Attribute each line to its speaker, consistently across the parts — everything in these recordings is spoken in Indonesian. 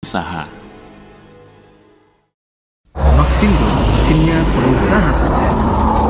Speaker 1: Usaha.
Speaker 2: Maxindo, mesinnya pengusaha sukses.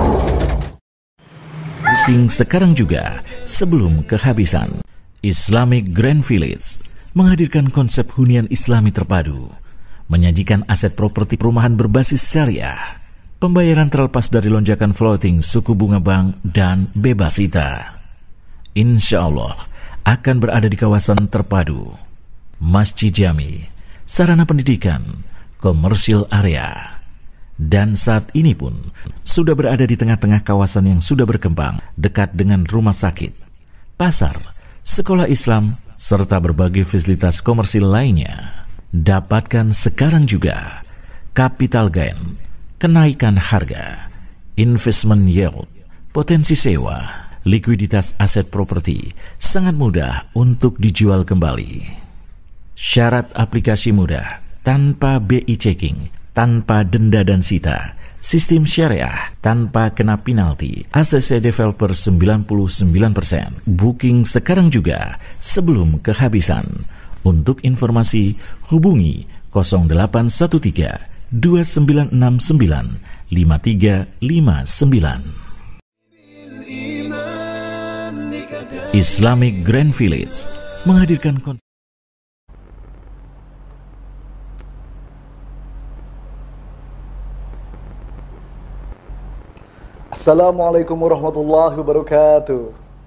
Speaker 3: Booking sekarang juga sebelum kehabisan. Islamic Grand Village menghadirkan konsep hunian Islami terpadu, menyajikan aset properti perumahan berbasis syariah, pembayaran terlepas dari lonjakan floating suku bunga bank dan bebas hita. Insya Allah akan berada di kawasan terpadu, Masjid Jami, sarana pendidikan, komersil area. Dan saat ini pun sudah berada di tengah-tengah kawasan yang sudah berkembang, dekat dengan rumah sakit, pasar, sekolah Islam, serta berbagai fasilitas komersil lainnya. Dapatkan sekarang juga capital gain, kenaikan harga, investment yield, potensi sewa, likuiditas aset properti sangat mudah untuk dijual kembali. Syarat aplikasi mudah, tanpa BI checking, tanpa denda dan sita, sistem syariah, tanpa kena penalti, ACC developer 99%. Booking sekarang juga sebelum kehabisan. Untuk informasi hubungi 0813 2969 5359. Islamic Grand Village menghadirkan
Speaker 4: Assalamualaikum warahmatullahi wabarakatuh.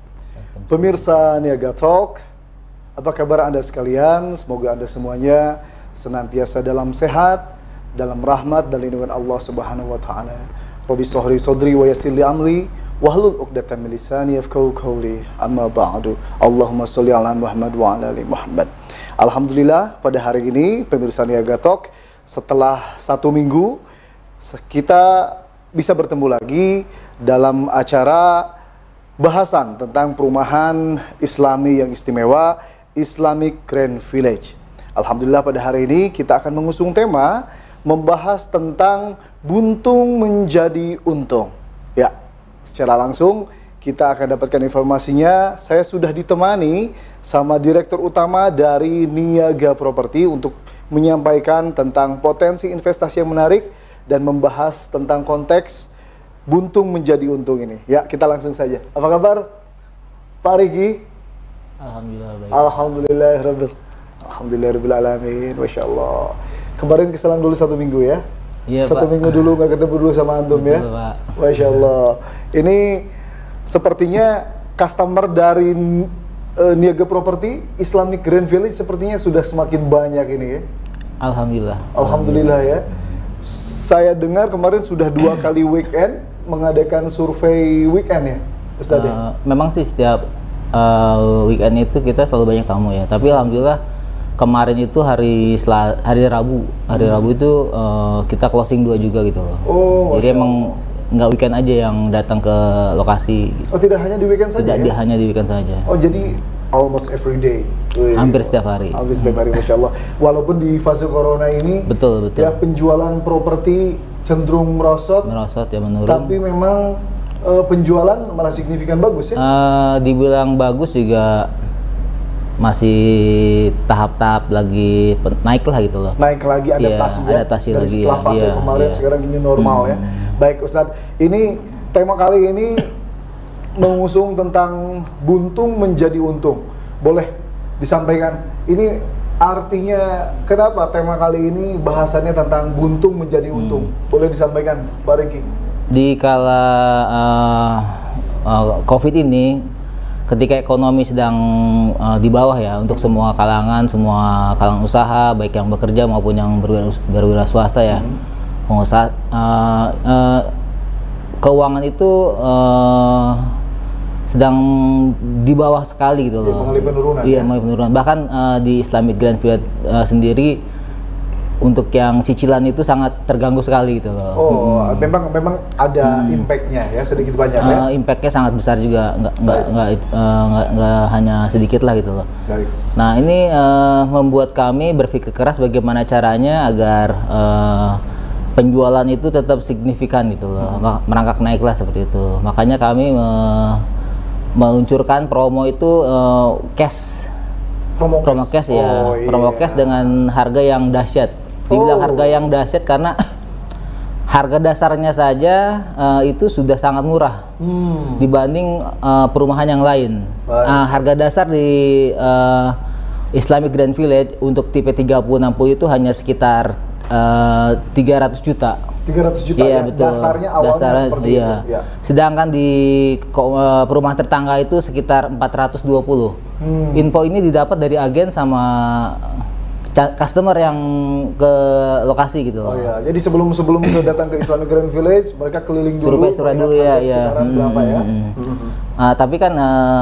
Speaker 4: Pemirsa Niaga Talk, apa kabar Anda sekalian? Semoga Anda semuanya senantiasa dalam sehat, dalam rahmat dan lindungan Allah Subhanahu wa taala. Rabbi shrah sadri wa yassir li amri wahlul 'uqdatam min lisani yafqahu qawli. Amma ba'du. Allahumma shalli ala Muhammad wa ala ali Muhammad. Alhamdulillah, pada hari ini pemirsa Niaga Talk, setelah 1 minggu kita bisa bertemu lagi dalam acara bahasan tentang perumahan Islami yang istimewa, Islamic Grand Village. Alhamdulillah, pada hari ini kita akan mengusung tema membahas tentang buntung menjadi untung. Ya, secara langsung kita akan dapatkan informasinya. Saya sudah ditemani sama Direktur Utama dari Niaga Property untuk menyampaikan tentang potensi investasi yang menarik dan membahas tentang konteks buntung menjadi untung ini. Ya, kita langsung saja. Apa kabar, Pak Riki?
Speaker 5: Alhamdulillah baik.
Speaker 4: Alhamdulillahirabbil alamin. Masya Allah. Kemarin keselang dulu 1 minggu ya?
Speaker 5: Iya,
Speaker 4: 1 minggu dulu nggak ketemu dulu sama antum.
Speaker 5: Betul,
Speaker 4: ya?
Speaker 5: Pak.
Speaker 4: Masya Allah. Ini sepertinya customer dari Niaga Property, Islamic Grand Village sepertinya sudah semakin banyak ini ya?
Speaker 5: Alhamdulillah.
Speaker 4: Alhamdulillah ya. Saya dengar kemarin sudah 2 kali weekend mengadakan survei weekend ya, Ustaz ya?
Speaker 5: Memang sih setiap weekend itu kita selalu banyak tamu ya. Tapi alhamdulillah kemarin itu hari Rabu. Hari Rabu itu kita closing 2 juga gitu loh.
Speaker 4: Oh,
Speaker 5: jadi emang nggak weekend aja yang datang ke lokasi. Gitu.
Speaker 4: Oh, tidak hanya di weekend saja?
Speaker 5: Tidak,
Speaker 4: ya?
Speaker 5: hanya di weekend saja.
Speaker 4: Oh, jadi almost every day.
Speaker 5: Hampir setiap hari.
Speaker 4: Hampir setiap hari, Masya Allah. Walaupun di fase corona ini,
Speaker 5: betul.
Speaker 4: ya penjualan properti cenderung merosot ya, menurun. Tapi memang penjualan malah signifikan bagus ya?
Speaker 5: Dibilang bagus juga masih tahap-tahap lagi naik lah gitu loh.
Speaker 4: Naik lagi, adaptasi ya?
Speaker 5: Adaptasi
Speaker 4: dari
Speaker 5: lagi
Speaker 4: setelah fase kemarin, sekarang ini normal ya. Baik Ustadz, ini tema kali ini mengusung tentang buntung menjadi untung. Boleh disampaikan, ini artinya kenapa tema kali ini bahasannya tentang buntung menjadi untung? Boleh disampaikan, Pak Riki?
Speaker 5: Di kala COVID ini, ketika ekonomi sedang di bawah ya, untuk semua kalangan usaha, baik yang bekerja maupun yang berwira swasta ya, pengusaha, keuangan itu sedang di bawah sekali gitu loh.
Speaker 4: Mengalami penurunan.
Speaker 5: Iya, mengalami penurunan. Bahkan di Islamic Grand Village sendiri untuk yang cicilan itu sangat terganggu sekali gitu loh.
Speaker 4: Oh, memang ada impactnya ya, sedikit banyak ya.
Speaker 5: Impactnya sangat besar juga, nggak hanya sedikit lah gitu loh.
Speaker 4: Baik.
Speaker 5: Nah, ini membuat kami berpikir keras bagaimana caranya agar penjualan itu tetap signifikan gitu loh, merangkak naik lah seperti itu. Makanya kami meluncurkan promo itu cash
Speaker 4: Promo cash.
Speaker 5: ya,
Speaker 4: Oh, iya.
Speaker 5: promo cash dengan harga yang dahsyat. Dibilang harga yang dahsyat karena harga dasarnya saja itu sudah sangat murah dibanding perumahan yang lain. Harga dasar di Islamic Grand Village untuk tipe 3060 itu hanya sekitar 300 juta.
Speaker 4: 300 juta
Speaker 5: Iya,
Speaker 4: ya.
Speaker 5: betul.
Speaker 4: Dasarnya awalnya seperti
Speaker 5: iya.
Speaker 4: itu. Ya.
Speaker 5: Sedangkan di perumahan tetangga itu sekitar 420. Info ini didapat dari agen sama customer yang ke lokasi gitu loh.
Speaker 4: Oh ya, jadi sebelum datang ke Islamic Grand Village, mereka keliling dulu,
Speaker 5: Survei dulu ya,
Speaker 4: sekitaran berapa ya.
Speaker 5: Tapi kan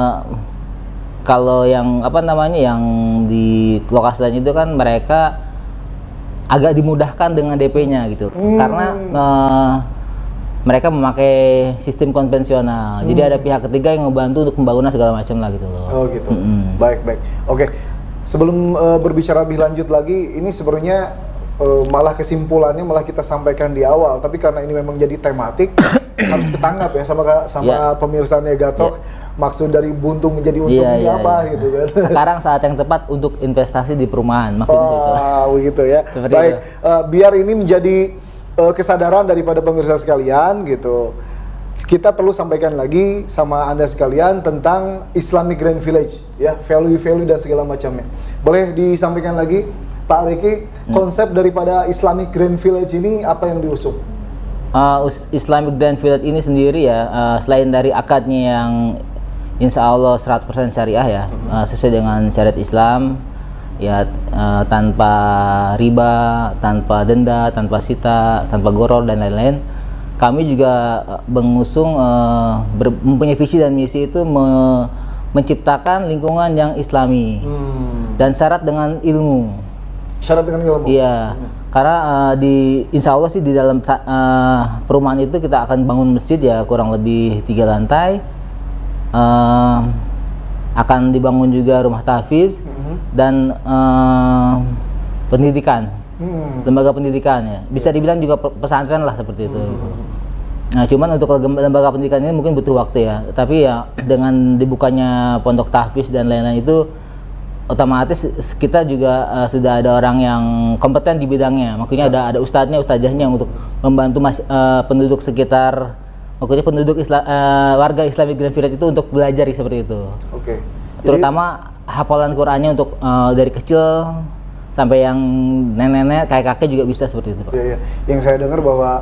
Speaker 5: kalau yang yang di lokasi lain itu kan mereka agak dimudahkan dengan DP-nya gitu, karena mereka memakai sistem konvensional. Jadi ada pihak ketiga yang membantu untuk pembangunan segala macam lah gitu loh.
Speaker 4: Oh gitu. Baik. Oke. Sebelum berbicara lebih lanjut lagi, ini sebenarnya malah kesimpulannya malah kita sampaikan di awal, tapi karena ini memang jadi tematik harus ketangkap ya sama pemirsa Negatalk. Maksud dari buntu menjadi untung ini apa gitu kan.
Speaker 5: Sekarang saat yang tepat untuk investasi di perumahan, maksudnya gitu.
Speaker 4: Begitu ya.
Speaker 5: Seperti
Speaker 4: baik, biar ini menjadi kesadaran daripada pemirsa sekalian gitu. Kita perlu sampaikan lagi sama Anda sekalian tentang Islamic Grand Village ya, value-value dan segala macamnya. Boleh disampaikan lagi Pak Riki, konsep daripada Islamic Grand Village ini apa yang diusung?
Speaker 5: Islamic Grand Village ini sendiri ya, selain dari akadnya yang insya Allah 100% syariah ya, sesuai dengan syariat Islam ya, tanpa riba, tanpa denda, tanpa sita, tanpa goror dan lain-lain. Kami juga mengusung mempunyai visi dan misi itu menciptakan lingkungan yang islami dan syarat dengan ilmu.
Speaker 4: Syarat dengan ilmu?
Speaker 5: Iya, karena insya Allah sih di dalam perumahan itu kita akan bangun masjid ya, kurang lebih 3 lantai. Akan dibangun juga rumah tahfiz dan pendidikan, lembaga pendidikan ya. Bisa dibilang juga pesantren lah seperti itu. Nah, cuman untuk lembaga pendidikan ini mungkin butuh waktu ya. Tapi ya dengan dibukanya pondok tahfiz dan lain-lain itu, otomatis kita juga sudah ada orang yang kompeten di bidangnya. Makanya ada ustadznya, ustazahnya untuk membantu penduduk sekitar. Pokoknya penduduk warga Islamic Grand Village itu untuk belajar seperti itu.
Speaker 4: Oke.
Speaker 5: Terutama hafalan Qur'annya untuk dari kecil sampai yang nenek-nenek, kakek-kakek juga bisa seperti itu, Pak.
Speaker 4: Iya. Yang saya dengar bahwa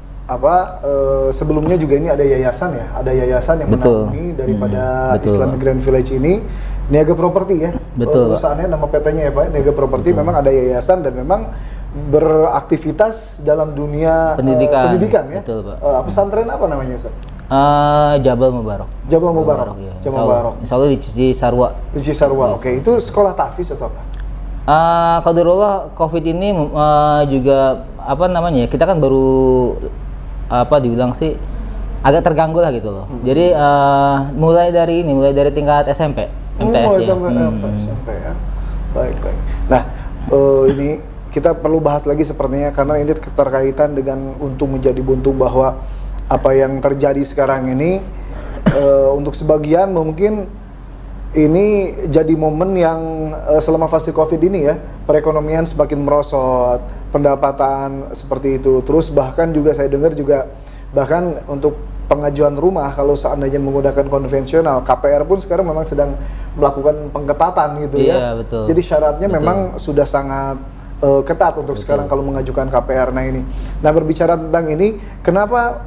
Speaker 4: sebelumnya juga ini ada yayasan ya, yang menaungi daripada Islamic Grand Village ini, Niaga Property ya.
Speaker 5: Betul.
Speaker 4: Perusahaannya, nama PT-nya ya Pak, Niaga Property. Memang ada yayasan dan memang beraktivitas dalam dunia pendidikan ya.
Speaker 5: Betul, Pak.
Speaker 4: Pesantren apa namanya, Ustaz?
Speaker 5: Jabal Mubarak.
Speaker 4: Jabal Mubarak.
Speaker 5: Ya.
Speaker 4: Jabal Mubarak.
Speaker 5: Insya Allah di Cisarua.
Speaker 4: Di Cisarua. Oke, itu sekolah tahfiz atau apa?
Speaker 5: Qadarullah COVID ini juga kita kan baru dibilang sih agak terganggu lah gitu loh. Jadi mulai dari tingkat SMP, MTS ya.
Speaker 4: SMP ya. Baik. Nah, ini kita perlu bahas lagi sepertinya karena ini keterkaitan dengan untung menjadi buntu, bahwa apa yang terjadi sekarang ini untuk sebagian mungkin ini jadi momen yang selama fase Covid ini ya, perekonomian semakin merosot, pendapatan seperti itu. Terus bahkan juga saya dengar juga bahkan untuk pengajuan rumah kalau seandainya menggunakan konvensional, KPR pun sekarang memang sedang melakukan pengetatan gitu ya.
Speaker 5: Betul.
Speaker 4: Jadi syaratnya memang sudah sangat ketat untuk sekarang kalau mengajukan KPR. Nah ini, berbicara tentang ini, kenapa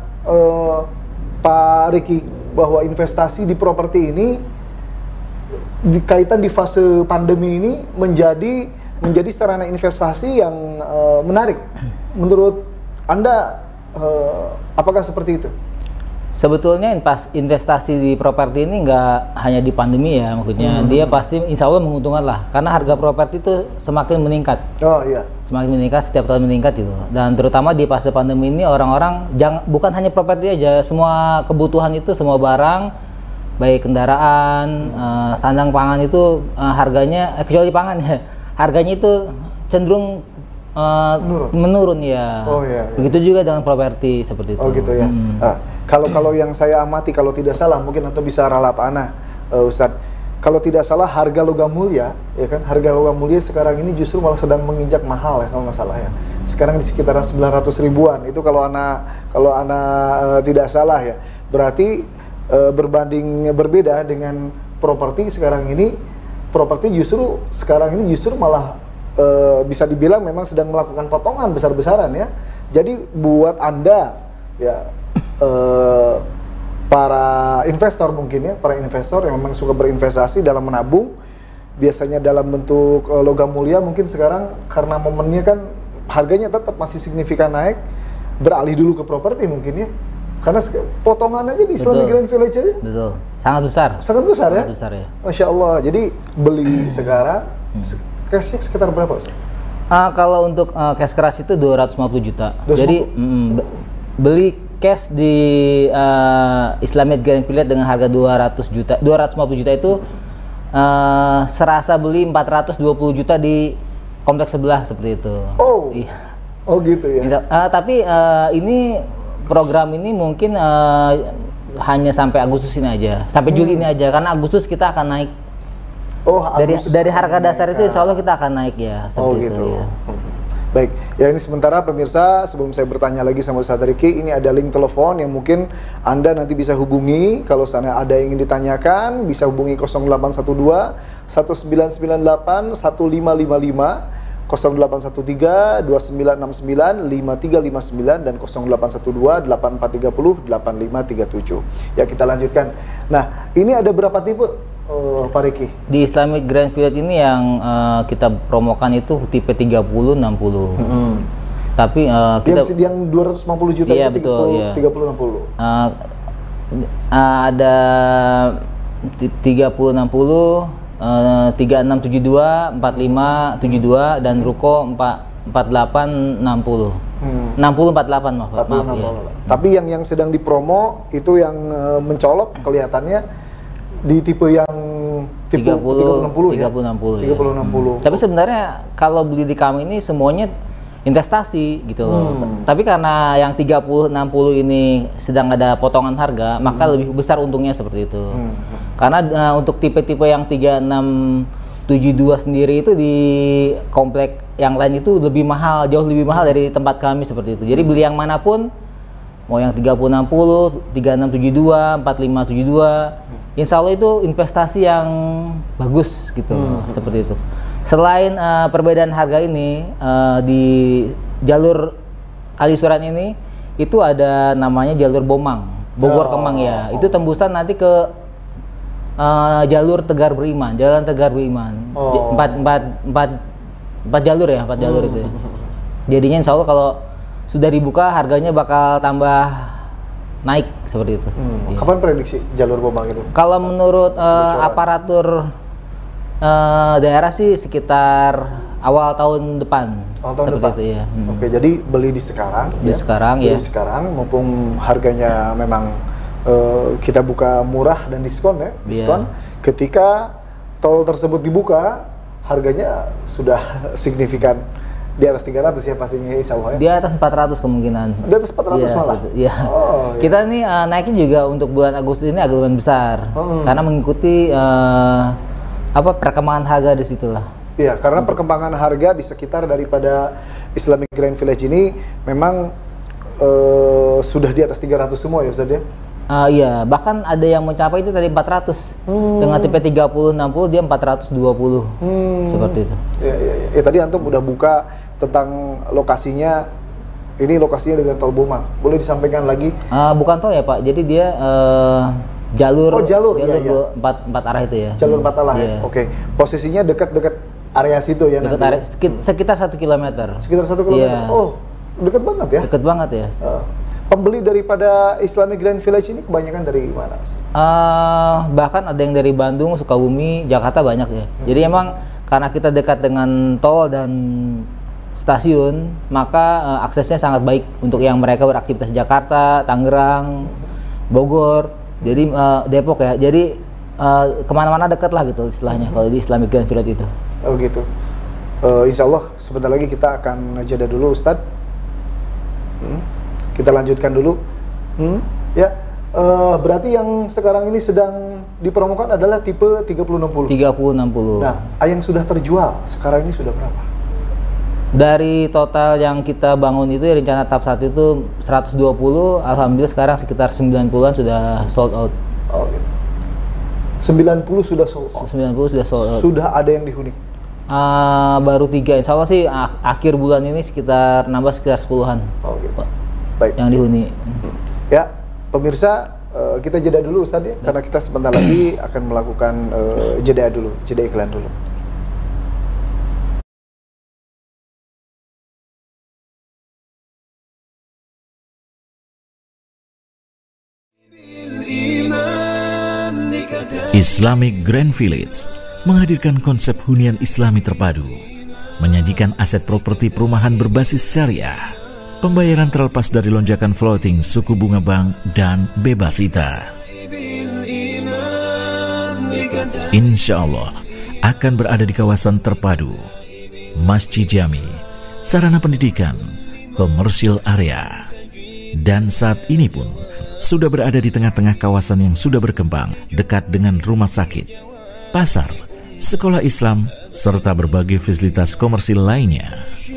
Speaker 4: Pak Riki bahwa investasi di properti ini dikaitan di fase pandemi ini menjadi sarana investasi yang menarik menurut Anda, apakah seperti itu?
Speaker 5: Sebetulnya investasi di properti ini nggak hanya di pandemi ya, maksudnya dia pasti insya Allah menguntungkan lah, karena harga properti itu semakin meningkat.
Speaker 4: Oh iya.
Speaker 5: Semakin meningkat, setiap tahun meningkat gitu. Dan terutama di fase pandemi ini orang-orang bukan hanya properti aja, semua kebutuhan itu, semua barang, baik kendaraan, sandang pangan itu harganya, kecuali pangan ya, harganya itu cenderung menurun ya.
Speaker 4: Oh iya.
Speaker 5: Begitu juga dengan properti seperti itu.
Speaker 4: Oh gitu ya. Kalau yang saya amati, kalau tidak salah mungkin atau bisa ralat ana, Ustadz, kalau tidak salah harga logam mulia, ya kan, harga logam mulia sekarang ini justru malah sedang menginjak mahal ya kalau nggak salah ya. Sekarang di sekitaran 900 ribuan itu kalau anak tidak salah ya. Berarti berbeda dengan properti sekarang ini. Properti justru sekarang ini justru malah bisa dibilang memang sedang melakukan potongan besar-besaran ya. Jadi buat Anda ya para investor mungkin ya, para investor yang memang suka berinvestasi dalam menabung, biasanya dalam bentuk logam mulia, mungkin sekarang karena momennya kan harganya tetap masih signifikan naik, beralih dulu ke properti mungkin ya. Karena potongan aja di Islamic Grand Village aja.
Speaker 5: Betul. Sangat besar.
Speaker 4: Sangat besar ya?
Speaker 5: Sangat besar ya.
Speaker 4: Masya Allah. Jadi beli sekarang, cashnya sekitar berapa Ustaz?
Speaker 5: Kalau untuk cash keras itu 250 juta.
Speaker 4: 250?
Speaker 5: Jadi beli cash di Islamic Grand Village dengan harga 250 juta itu serasa beli 420 juta di kompleks sebelah seperti itu.
Speaker 4: Oh.
Speaker 5: Iya.
Speaker 4: Oh gitu ya.
Speaker 5: Tapi ini program ini mungkin hanya sampai Agustus ini aja, sampai Juli ini aja, karena Agustus kita akan naik.
Speaker 4: Oh,
Speaker 5: dari harga dasar itu insya Allah kita akan naik ya.
Speaker 4: Oh gitu. Ya. Baik, ya ini sementara pemirsa, sebelum saya bertanya lagi sama Ustaz Riki, ini ada link telepon yang mungkin Anda nanti bisa hubungi. Kalau sana ada yang ingin ditanyakan, bisa hubungi 0812 1998 1555, 0813 2969 5359 dan 0812 8430 8537. Ya, kita lanjutkan. Nah, ini ada berapa tipe Pak Riki?
Speaker 5: Di Islamic Grand Village ini yang kita promokan itu tipe 30-60. Tapi kita
Speaker 4: yang 250 juta
Speaker 5: iya,
Speaker 4: itu
Speaker 5: betul, iya.
Speaker 4: 30-60.
Speaker 5: Ada 30-60, 3672, 4572 dan ruko 4860. 6048 maaf ya.
Speaker 4: Tapi yang sedang dipromo itu yang mencolok kelihatannya di tipe yang tipe 30-60 ya. 30-60.
Speaker 5: Tapi sebenarnya kalau beli di kami ini semuanya investasi gitu loh. Tapi karena yang 30-60 ini sedang ada potongan harga, maka lebih besar untungnya seperti itu. Karena untuk tipe-tipe yang 3672 sendiri itu di komplek yang lain itu lebih mahal, jauh lebih mahal dari tempat kami seperti itu. Jadi beli yang manapun, mau yang 3060, 3672, 4572, insya Allah itu investasi yang bagus gitu, seperti itu. Selain perbedaan harga ini, di jalur Kalisuran ini, itu ada namanya jalur Bomang, Bogor Kemang ya. Itu tembusan nanti ke jalur Tegar Beriman, Jalan Tegar Beriman. Empat jalur ya, 4 jalur itu ya. Jadinya insya Allah kalau sudah dibuka harganya bakal tambah naik seperti itu.
Speaker 4: Ya. Kapan prediksi jalur Bomang itu?
Speaker 5: Kalau menurut aparatur daerah sih sekitar awal tahun depan. Seperti itu ya.
Speaker 4: Oke, jadi beli di sekarang.
Speaker 5: Beli sekarang ya.
Speaker 4: Beli sekarang, mumpung harganya memang kita buka murah dan diskon ya. Diskon. Ketika tol tersebut dibuka, harganya sudah signifikan di atas 300 ya pastinya insya Allah ya.
Speaker 5: Di atas 400 kemungkinan.
Speaker 4: Di atas 400 ya, malah?
Speaker 5: Iya. Oh, iya. Kita nih naiknya juga untuk bulan Agustus ini agak lumayan besar. Karena mengikuti perkembangan harga di situlah.
Speaker 4: Iya, karena perkembangan harga di sekitar daripada Islamic Grand Village ini memang sudah di atas 300 semua ya Ustaz ya?
Speaker 5: Iya, bahkan ada yang mencapai itu tadi 400. Dengan tipe 30-60 dia 420. Seperti itu.
Speaker 4: Ya, tadi antum udah buka tentang lokasinya. Ini lokasinya dengan tol Bomang. Boleh disampaikan lagi?
Speaker 5: Bukan tol ya Pak, jadi dia jalur
Speaker 4: iya.
Speaker 5: 4 arah itu ya.
Speaker 4: Jalur 4 arah ya? Oke. Posisinya dekat-dekat area situ ya?
Speaker 5: Dekat area, sekitar 1 kilometer.
Speaker 4: Sekitar 1 kilometer?
Speaker 5: Yeah.
Speaker 4: Oh, dekat banget ya?
Speaker 5: Dekat banget ya.
Speaker 4: Pembeli daripada Islamic Grand Village ini kebanyakan dari mana?
Speaker 5: Bahkan ada yang dari Bandung, Sukabumi, Jakarta banyak ya. Jadi emang karena kita dekat dengan tol dan stasiun, maka aksesnya sangat baik untuk yang mereka beraktivitas Jakarta, Tangerang, Bogor, jadi Depok ya. Jadi kemana-mana dekat lah gitu istilahnya kalau di Islamic Grand Village itu.
Speaker 4: Oh gitu. Insya Allah sebentar lagi kita akan jeda dulu Ustadz. Kita lanjutkan dulu. Ya, Berarti yang sekarang ini sedang dipromokan adalah tipe 3060.
Speaker 5: 3060.
Speaker 4: Nah, yang sudah terjual sekarang ini sudah berapa?
Speaker 5: Dari total yang kita bangun itu rencana tahap 1 itu 120, alhamdulillah sekarang sekitar 90-an sudah sold out.
Speaker 4: Oh gitu. 90 sudah sold out.
Speaker 5: 90 sudah sold out.
Speaker 4: Sudah ada yang dihuni?
Speaker 5: Baru 3, insya Allah sih akhir bulan ini sekitar nambah sekitar 10-an.
Speaker 4: Oh gitu. Baik.
Speaker 5: Yang dihuni.
Speaker 4: Ya, pemirsa, kita jeda dulu Ustaz ya, karena kita sebentar lagi akan melakukan jeda iklan dulu.
Speaker 3: Islamic Grand Village menghadirkan konsep hunian Islami terpadu, menyajikan aset properti perumahan berbasis syariah, pembayaran terlepas dari lonjakan floating suku bunga bank dan bebas ITA. Insya Allah akan berada di kawasan terpadu, Masjid Jami, sarana pendidikan, komersil area, dan saat ini pun sudah berada di tengah-tengah kawasan yang sudah berkembang dekat dengan rumah sakit, pasar, sekolah Islam, serta berbagai fasilitas komersil lainnya.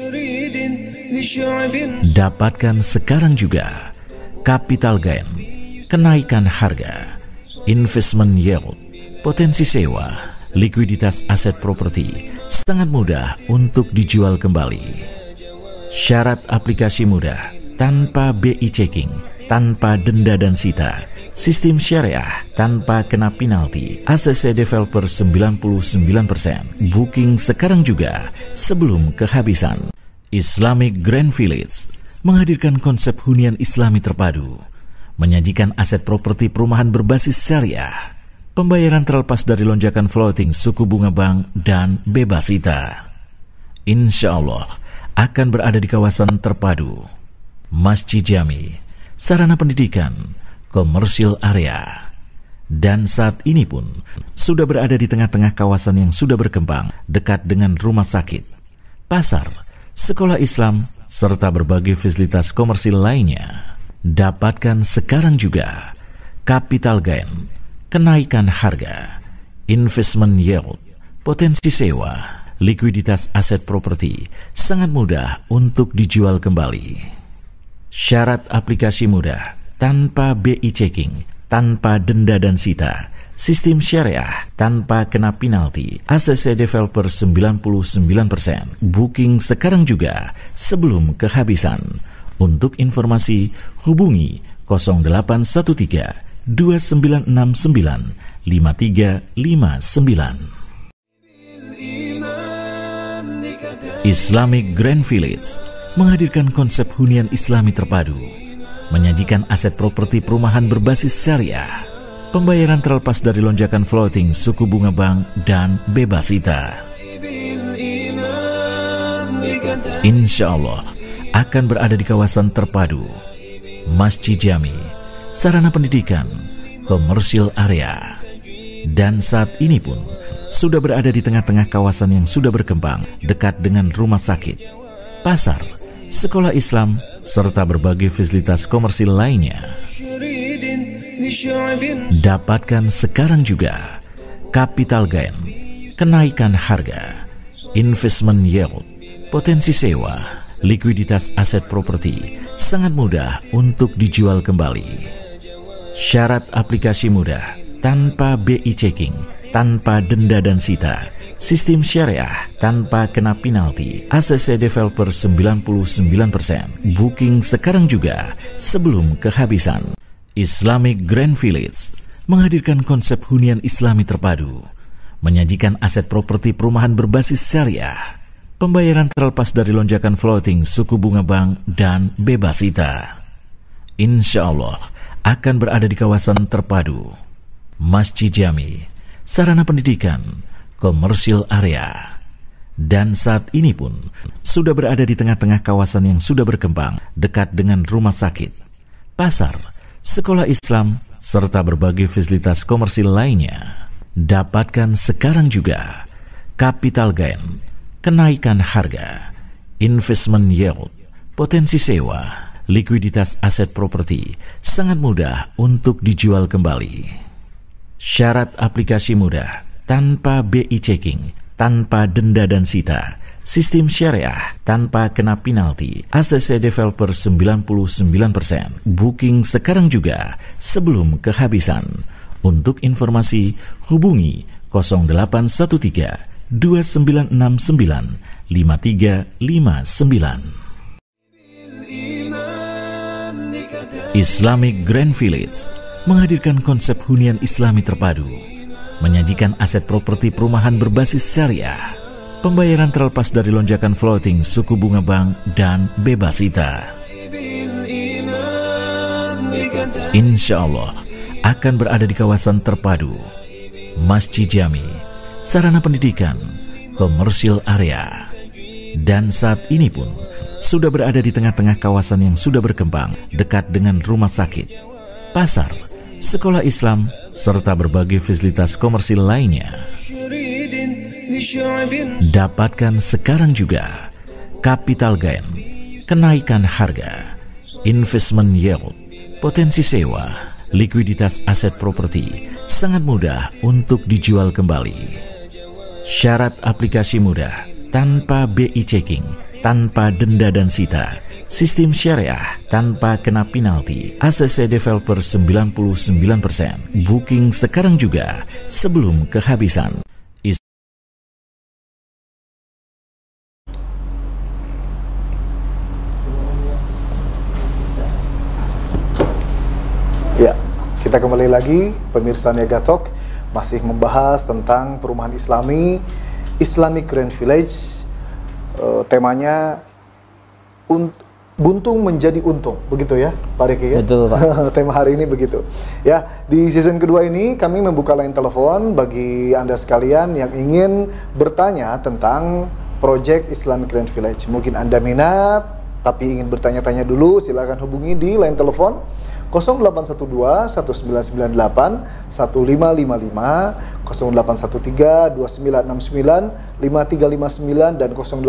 Speaker 3: Dapatkan sekarang juga capital gain, kenaikan harga, investment yield, potensi sewa, likuiditas aset properti, sangat mudah untuk dijual kembali. Syarat aplikasi mudah, tanpa BI checking, tanpa denda dan sita, sistem syariah, tanpa kena penalti, ACC developer 99%, booking sekarang juga sebelum kehabisan. Islamic Grand Village menghadirkan konsep hunian Islami terpadu, menyajikan aset properti perumahan berbasis syariah, pembayaran terlepas dari lonjakan floating suku bunga bank dan bebas ITA. Insya Allah akan berada di kawasan terpadu, Masjid Jami, sarana pendidikan, komersil area, dan saat ini pun sudah berada di tengah-tengah kawasan yang sudah berkembang dekat dengan rumah sakit, pasar, sekolah Islam, serta berbagai fasilitas komersil lainnya. Dapatkan sekarang juga capital gain, kenaikan harga, investment yield, potensi sewa, likuiditas aset properti, sangat mudah untuk dijual kembali. Syarat aplikasi mudah, tanpa BI checking, tanpa denda dan sita, sistem syariah, tanpa kena penalti, ACC developer 99%, booking sekarang juga sebelum kehabisan. Untuk informasi, hubungi 0813 2969 5359. Islamic Grand Village menghadirkan konsep hunian Islami terpadu, menyajikan aset properti perumahan berbasis syariah, pembayaran terlepas dari lonjakan floating suku bunga bank dan bebas ITA. Insya Allah akan berada di kawasan terpadu, Masjid Jami, sarana pendidikan, komersil area, dan saat ini pun sudah berada di tengah-tengah kawasan yang sudah berkembang dekat dengan rumah sakit, pasar, sekolah Islam, serta berbagai fasilitas komersil lainnya. Dapatkan sekarang juga capital gain, kenaikan harga, investment yield, potensi sewa, likuiditas aset properti, sangat mudah untuk dijual kembali. Syarat aplikasi mudah, tanpa BI checking, tanpa denda dan sita, sistem syariah, tanpa kena penalti, ACC developer 99%, booking sekarang juga sebelum kehabisan. Islamic Grand Village menghadirkan konsep hunian Islami terpadu, menyajikan aset properti perumahan berbasis syariah, pembayaran terlepas dari lonjakan floating suku bunga bank dan bebas ITA. Insya Allah akan berada di kawasan terpadu, Masjid Jami, sarana pendidikan, komersil area, dan saat ini pun sudah berada di tengah-tengah kawasan yang sudah berkembang dekat dengan rumah sakit, pasar, sekolah Islam, serta berbagai fasilitas komersil lainnya. Dapatkan sekarang juga capital gain, kenaikan harga, investment yield, potensi sewa, likuiditas aset properti sangat mudah untuk dijual kembali. Syarat aplikasi mudah, tanpa BI checking, tanpa denda dan sita, sistem syariah, tanpa kena penalti, ACC developer 99%. Booking sekarang juga sebelum kehabisan. Untuk informasi, hubungi 0813 2969 5359. Islamic Grand Village menghadirkan konsep hunian Islami terpadu, menyajikan aset properti perumahan berbasis syariah, pembayaran terlepas dari lonjakan floating suku bunga bank dan bebas sita. Insya Allah akan berada di kawasan terpadu, masjid jami, sarana pendidikan, komersil area, dan saat ini pun sudah berada di tengah-tengah kawasan yang sudah berkembang, dekat dengan rumah sakit, pasar, sekolah Islam, serta berbagai fasilitas komersil lainnya. Dapatkan sekarang juga capital gain, kenaikan harga, investment yield, potensi sewa, likuiditas aset properti sangat mudah untuk dijual kembali. Syarat aplikasi mudah, tanpa BI checking, tanpa denda dan sita, sistem syariah, tanpa kena penalti, ACC developer 99%. Booking sekarang juga sebelum kehabisan.
Speaker 4: Ya, kita kembali lagi, pemirsa Niaga Talk masih membahas tentang perumahan Islami, Islamic Grand Village. Temanya buntung menjadi untung, begitu ya Pak Riki ya?
Speaker 5: Betul Pak.
Speaker 4: Tema hari ini begitu. Ya, di season kedua ini kami membuka line telepon bagi Anda sekalian yang ingin bertanya tentang proyek Islamic Grand Village. Mungkin Anda minat, tapi ingin bertanya-tanya dulu, silakan hubungi di line telepon 0812 1998 1555, 0813 2969 5359, dan 0812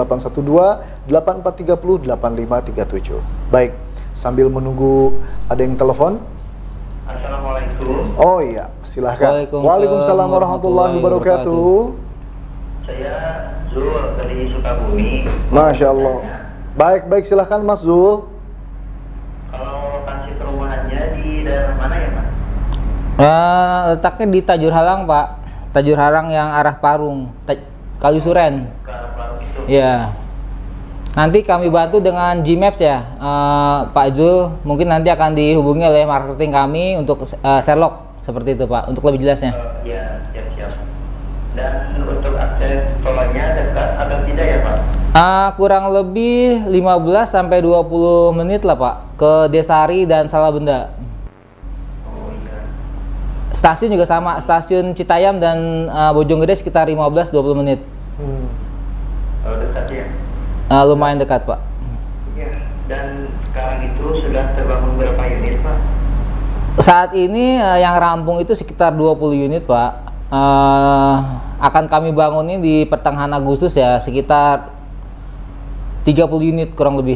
Speaker 4: 8430 8537. Baik, sambil menunggu ada yang telepon.
Speaker 1: Assalamualaikum.
Speaker 4: Oh iya, silahkan. Waalaikumsalam warahmatullahi wabarakatuh.
Speaker 1: Saya Zul dari Sukabumi.
Speaker 4: Masya Allah. Baik, silahkan Mas Zul.
Speaker 1: Kalau lokasi perumahannya di daerah mana ya Pak?
Speaker 5: Letaknya di Tajur Halang Pak. Tajur Halang yang arah Parung, Kalisuren.
Speaker 1: Ke arah Parung itu.
Speaker 5: Iya. Nanti kami bantu dengan Gmaps ya, Pak Zul. Mungkin nanti akan dihubungi oleh marketing kami untuk Sherlock seperti itu Pak, untuk lebih jelasnya.
Speaker 1: Ya, siap. Dan untuk akses tolnya dekat atau tidak ya Pak?
Speaker 5: Kurang lebih 15 sampai 20 menit lah Pak, ke Desari dan Salabenda.
Speaker 1: Oh iya.
Speaker 5: Stasiun juga sama, stasiun Citayam dan Bojonggede sekitar 15-20 menit.
Speaker 1: Oh, dekat ya?
Speaker 5: Lumayan dekat Pak.
Speaker 1: Iya. Dan sekarang itu sudah terbangun berapa unit Pak?
Speaker 5: Saat ini yang rampung itu sekitar 20 unit Pak. Akan kami bangun ini di pertengahan Agustus ya, sekitar 30 unit kurang lebih.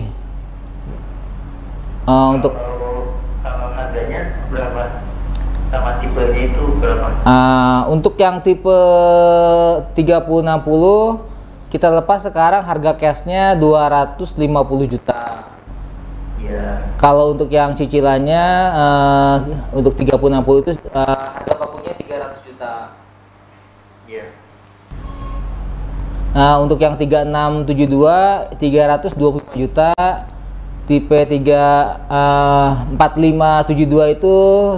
Speaker 5: Untuk
Speaker 1: kalau harganya berapa? Sama tipenya itu berapa?
Speaker 5: untuk yang tipe 3060 kita lepas sekarang harga cashnya 250 juta.
Speaker 1: Iya.
Speaker 5: Kalau untuk yang cicilannya untuk 3060 itu harga bakunya 300 juta.
Speaker 1: Iya.
Speaker 5: Untuk yang 3672 325 juta, tipe 4572 itu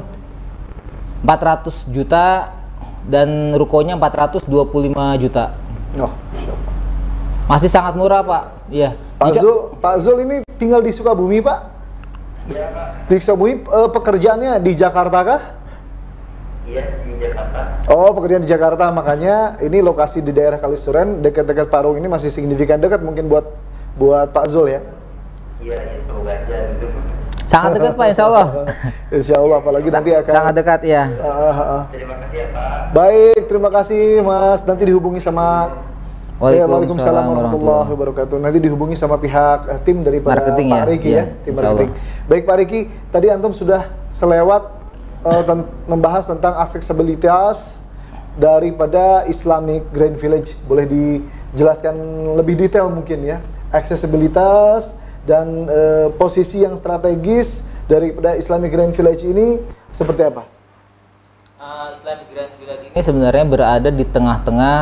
Speaker 5: 400 juta, dan rukonya 425 juta.
Speaker 4: Oh, siapa?
Speaker 5: Masih sangat murah Pak. Iya.
Speaker 4: Pak Zul ini tinggal di Sukabumi Pak?
Speaker 1: Iya Pak.
Speaker 4: Di Sukabumi, pekerjaannya di Jakarta kah?
Speaker 1: Iya, di Jakarta.
Speaker 4: Oh, pekerjaan di Jakarta, makanya ini lokasi di daerah Kalisuren, dekat-dekat Parung ini masih signifikan dekat mungkin buat Pak Zul ya?
Speaker 1: Iya, semoga aja gitu.
Speaker 5: Sangat dekat Pak, insya Allah.
Speaker 4: Insya Allah, apalagi nanti akan
Speaker 5: sangat dekat ya.
Speaker 1: Terima kasih ya Pak.
Speaker 4: Baik, terima kasih Mas. Nanti dihubungi sama Waalaikumsalam warahmatullahi wabarakatuh. Nanti dihubungi sama pihak tim daripada
Speaker 5: Marketing
Speaker 4: Pak Riki ya, tim marketing. Baik Pak Riki, tadi antum sudah selewat membahas tentang aksesibilitas daripada Islamic Grand Village. Boleh dijelaskan lebih detail mungkin ya, aksesibilitas dan posisi yang strategis daripada Islamic Grand Village ini seperti apa?
Speaker 5: Islamic Grand Village ini sebenarnya berada di tengah-tengah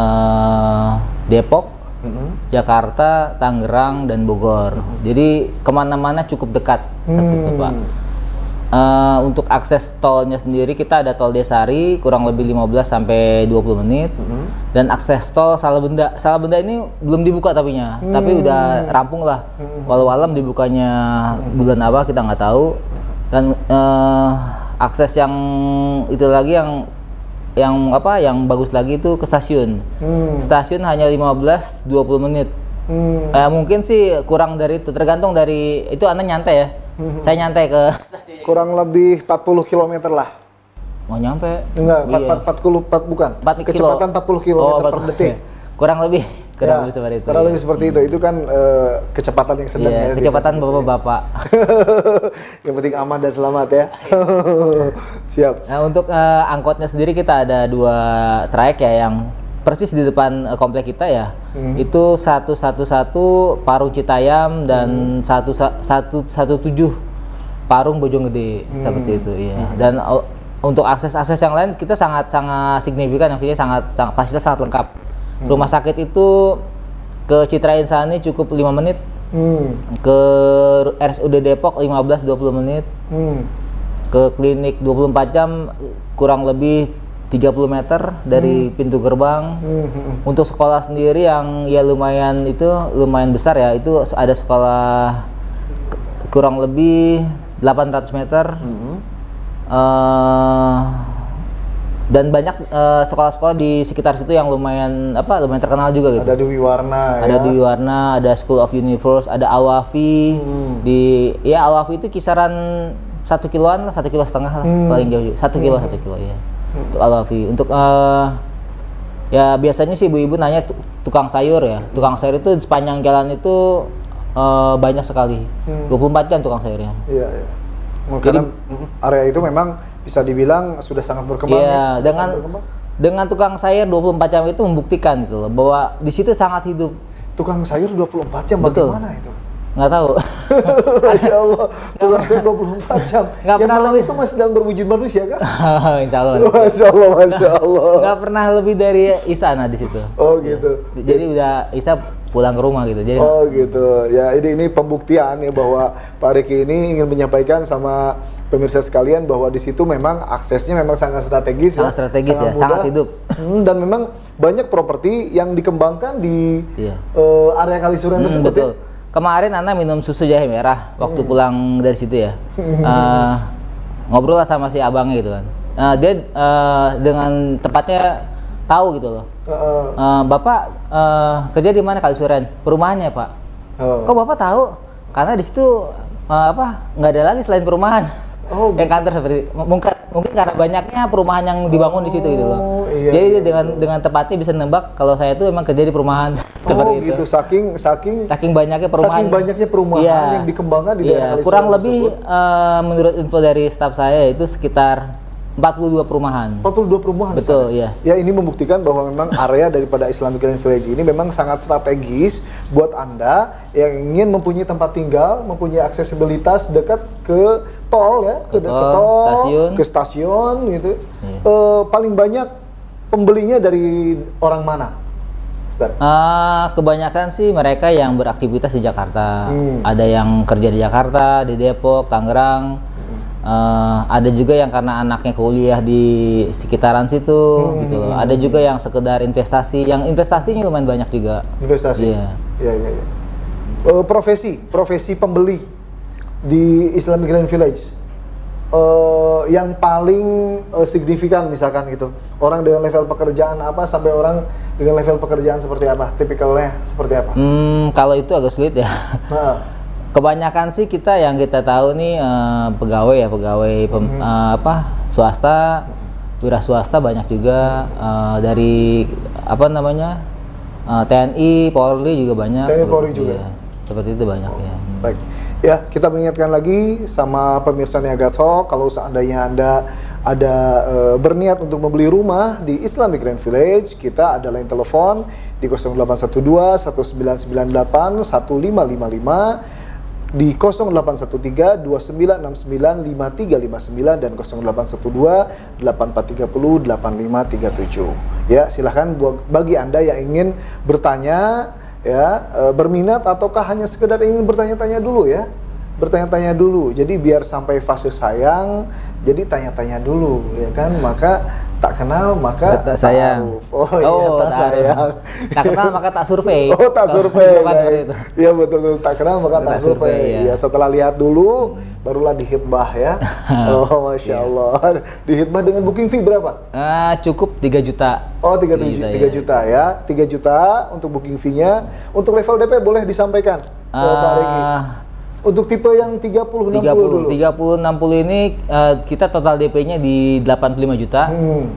Speaker 5: Depok, Jakarta, Tangerang, dan Bogor. Jadi kemana-mana cukup dekat seperti itu Pak. Untuk akses tolnya sendiri kita ada tol Desari kurang lebih 15 sampai 20 menit dan akses tol Salabenda ini belum dibuka tapi udah rampung lah. Walau alam dibukanya bulan apa kita nggak tahu. Dan akses yang itu lagi yang bagus lagi itu ke stasiun. Stasiun hanya 15-20 menit. Mungkin sih kurang dari itu, tergantung dari itu Anda nyantai ya. Saya nyantai ke stasiun.
Speaker 4: Kurang lebih 40 km lah.
Speaker 5: Nggak nyampe.
Speaker 4: Enggak, 44 bukan.
Speaker 5: 4
Speaker 4: Kecepatan 40 km per detik.
Speaker 5: Kurang lebih seperti itu.
Speaker 4: Kurang lebih seperti itu. Itu kan kecepatan yang sedang ya.
Speaker 5: Kecepatan bapak-bapak.
Speaker 4: Yang penting aman dan selamat ya. Siap.
Speaker 5: Nah, untuk angkotnya sendiri kita ada 2 trayek ya yang persis di depan komplek kita ya. Itu 111 Parung Citayam dan 117 Parung Bojonggede seperti itu ya. Dan untuk akses-akses yang lain kita sangat signifikan, artinya fasilitas sangat lengkap. Rumah sakit itu ke Citra Insani cukup 5 menit. Ke RSUD Depok 15-20 menit. Ke klinik 24 jam kurang lebih 30 meter dari pintu gerbang. Untuk sekolah sendiri yang ya lumayan besar ya, itu ada sekolah kurang lebih 800 meter. Dan banyak sekolah-sekolah di sekitar situ yang lumayan terkenal juga gitu.
Speaker 4: Ada Dewi Warna
Speaker 5: ada Dewi Warna, ada School of Universe, ada Al-Wafi. Al-Wafi itu kisaran 1 kiloan lah, 1,5 kilo lah paling jauh. 1 kilo ya. Untuk Al-Wafi. Untuk ya biasanya sih ibu-ibu nanya tukang sayur ya. Tukang sayur itu di sepanjang jalan itu banyak sekali. 24 jam tukang sayurnya.
Speaker 4: Iya. Karena area itu memang bisa dibilang sudah sangat berkembang.
Speaker 5: Iya, dengan tukang sayur 24 jam itu membuktikan gitu loh bahwa di situ sangat hidup.
Speaker 4: Tukang sayur 24 jam.
Speaker 5: Betul.
Speaker 4: Bagaimana itu?
Speaker 5: Nggak tahu.
Speaker 4: Ya Allah, tukang sayur 24 jam.
Speaker 5: Nggak pernah lebih.
Speaker 4: Itu masih sedang berwujud manusia kan?
Speaker 5: Insya Allah.
Speaker 4: Masya Allah.
Speaker 5: Nggak pernah lebih dari Isa di situ.
Speaker 4: Oh gitu.
Speaker 5: Jadi udah Isa pulang ke rumah gitu. Jadi,
Speaker 4: oh gitu. Ya ini pembuktian ya bahwa Pak Riki ini ingin menyampaikan sama pemirsa sekalian bahwa di situ memang aksesnya memang sangat strategis.
Speaker 5: Sangat strategis ya, sangat hidup.
Speaker 4: Dan memang banyak properti yang dikembangkan di area Kalisuren tersebut.
Speaker 5: Betul. Kemarin Ana minum susu jahe merah waktu pulang dari situ ya. Ngobrol lah sama si abangnya gitu kan. Dia dengan tepatnya tahu gitu loh. Bapak kerja di mana Kalisuren? Perumahannya Pak. Kok Bapak tahu? Karena di situ nggak ada lagi selain perumahan. Yang kantor seperti mungkin karena banyaknya perumahan yang dibangun di situ gitu loh. Iya, jadi dengan tepatnya bisa nembak kalau saya itu memang kerja di perumahan seperti itu.
Speaker 4: Gitu. Saking
Speaker 5: banyaknya perumahan.
Speaker 4: Saking banyaknya perumahan yang dikembangkan di daerah Kalisuren.
Speaker 5: Kurang lebih menurut info dari staf saya itu sekitar 42 perumahan.
Speaker 4: 42 perumahan.
Speaker 5: Betul, iya.
Speaker 4: Ya ini membuktikan bahwa memang area daripada Islamic Grand Village ini memang sangat strategis buat Anda yang ingin mempunyai tempat tinggal, mempunyai aksesibilitas dekat ke tol ya, ke tol, ke stasiun gitu. Iya. Paling banyak pembelinya dari orang mana?
Speaker 5: Kebanyakan sih mereka yang beraktivitas di Jakarta. Ada yang kerja di Jakarta, di Depok, Tangerang. Ada juga yang karena anaknya kuliah di sekitaran situ gitu loh. Ada juga yang sekedar investasi, yang investasinya lumayan banyak juga.
Speaker 4: Investasi. Iya. Profesi pembeli di Islamic Grand Village yang paling signifikan misalkan gitu. Orang dengan level pekerjaan apa sampai orang dengan level pekerjaan seperti apa? Tipikalnya seperti apa?
Speaker 5: Kalau itu agak sulit ya. Kebanyakan sih yang kita tahu nih pegawai swasta, wira swasta banyak juga dari TNI, Polri juga banyak.
Speaker 4: TNI, Polri juga.
Speaker 5: Iya, seperti itu banyak ya.
Speaker 4: Baik. Ya, kita mengingatkan lagi sama pemirsa Niaga Talk, kalau seandainya Anda ada berniat untuk membeli rumah di Islamic Grand Village, kita ada line telepon di 0812 1998 1555, di 0813 2969 5359 dan 0812 8430 8537. Ya, silahkan bagi Anda yang ingin bertanya, ya, berminat ataukah hanya sekedar ingin bertanya-tanya dulu ya, bertanya-tanya dulu. Jadi biar sampai fase sayang, jadi tanya-tanya dulu, ya kan? Maka tak kenal maka
Speaker 5: tak sayang.
Speaker 4: Oh iya, tak sayang.
Speaker 5: Tak kenal maka tak survei.
Speaker 4: Oh, tak survei.
Speaker 5: Itu.
Speaker 4: Iya betul, tak kenal maka tak survei. Ya, setelah lihat dulu barulah dihitbah ya. Oh, Masya Allah. Dihitbah dengan booking fee berapa?
Speaker 5: Cukup 3 juta.
Speaker 4: Oh, 3 juta ya. 3 juta untuk booking fee-nya. Untuk level DP boleh disampaikan Pak Regi? Untuk tipe yang 30-60 dulu.
Speaker 5: 30-60 ini kita total DP-nya di 85 juta.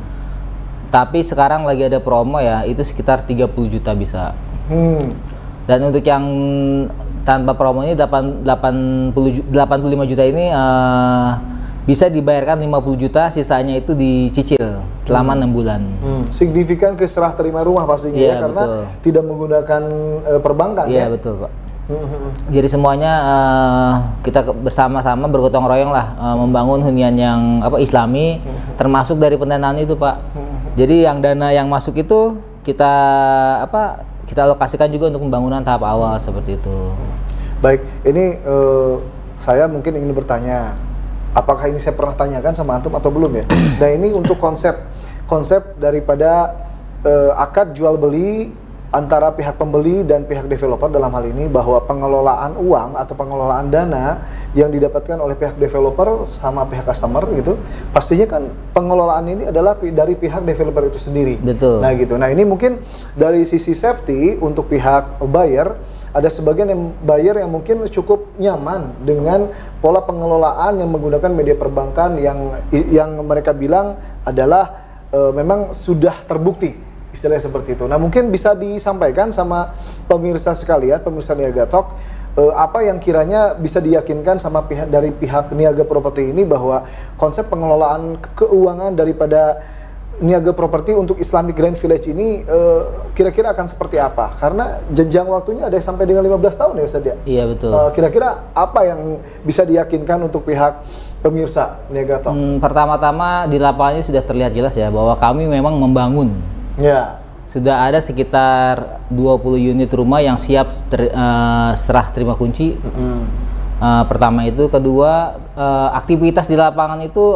Speaker 5: Tapi sekarang lagi ada promo ya, itu sekitar 30 juta bisa. Dan untuk yang tanpa promo ini 85 juta ini bisa dibayarkan 50 juta, sisanya itu dicicil selama 6 bulan.
Speaker 4: Signifikan ke serah terima rumah pastinya ya, karena betul. Tidak menggunakan perbankan ya.
Speaker 5: Iya betul Pak. Jadi semuanya kita bersama-sama bergotong royong lah membangun hunian yang Islami, termasuk dari pendanaan itu Pak. Jadi yang dana yang masuk itu kita alokasikan juga untuk pembangunan tahap awal seperti itu.
Speaker 4: Baik, ini saya mungkin ingin bertanya, apakah ini saya pernah tanyakan sama antum atau belum ya? Nah ini untuk konsep daripada akad jual beli antara pihak pembeli dan pihak developer, dalam hal ini bahwa pengelolaan uang atau pengelolaan dana yang didapatkan oleh pihak developer sama pihak customer gitu, pastinya kan pengelolaan ini adalah dari pihak developer itu sendiri.
Speaker 5: Betul.
Speaker 4: Nah gitu. Nah ini mungkin dari sisi safety untuk pihak buyer, ada sebagian yang buyer yang mungkin cukup nyaman dengan pola pengelolaan yang menggunakan media perbankan yang mereka bilang adalah memang sudah terbukti. Istilahnya seperti itu. Nah mungkin bisa disampaikan sama pemirsa sekalian, pemirsa Niaga Talk, apa yang kiranya bisa diyakinkan sama dari pihak Niaga Property ini bahwa konsep pengelolaan keuangan daripada Niaga Property untuk Islamic Grand Village ini kira-kira akan seperti apa? Karena jenjang waktunya ada sampai dengan 15 tahun ya Ustaz ya?
Speaker 5: Iya betul.
Speaker 4: Kira-kira apa yang bisa diyakinkan untuk pihak pemirsa Niaga Talk?
Speaker 5: Pertama-tama di lapangannya sudah terlihat jelas ya bahwa kami memang membangun.
Speaker 4: Ya.
Speaker 5: Sudah ada sekitar 20 unit rumah yang siap serah terima kunci. Pertama itu, kedua aktivitas di lapangan itu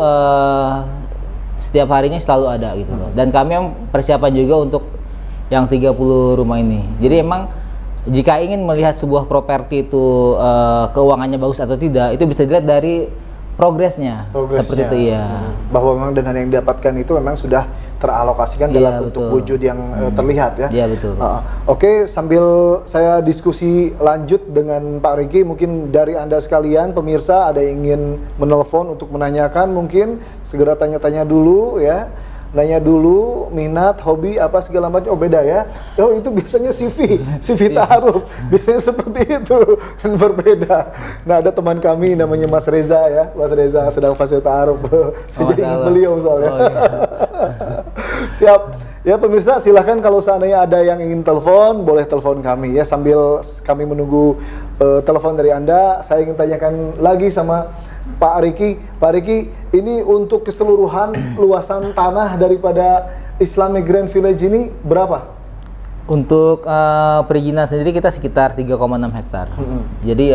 Speaker 5: setiap harinya selalu ada gitu loh. Dan kami yang persiapan juga untuk yang 30 rumah ini. Jadi emang jika ingin melihat sebuah properti itu keuangannya bagus atau tidak, itu bisa dilihat dari progresnya. Seperti itu ya. Bahwa
Speaker 4: memang dana yang didapatkan itu memang sudah teralokasikan dalam bentuk wujud yang terlihat ya.
Speaker 5: Iya betul.
Speaker 4: Oke, sambil saya diskusi lanjut dengan Pak Riki, mungkin dari Anda sekalian pemirsa ada yang ingin menelpon untuk menanyakan, mungkin segera tanya-tanya dulu ya. Nanya dulu minat, hobi apa segala macam. Oh beda ya. Oh itu biasanya CV ta'aruf. Biasanya seperti itu, kan berbeda. Nah ada teman kami namanya Mas Reza ya. Mas Reza sedang fase ta'aruf. Saya jadi ingat beliau soalnya. Oh, iya. Siap. Ya pemirsa silahkan kalau seandainya ada yang ingin telepon, boleh telepon kami ya. Sambil kami menunggu telepon dari Anda, saya ingin tanyakan lagi sama Pak Riki. Pak Riki, ini untuk keseluruhan luasan tanah daripada Islamic Grand Village ini berapa?
Speaker 5: Untuk perizinan sendiri kita sekitar 3,6 hektar. Jadi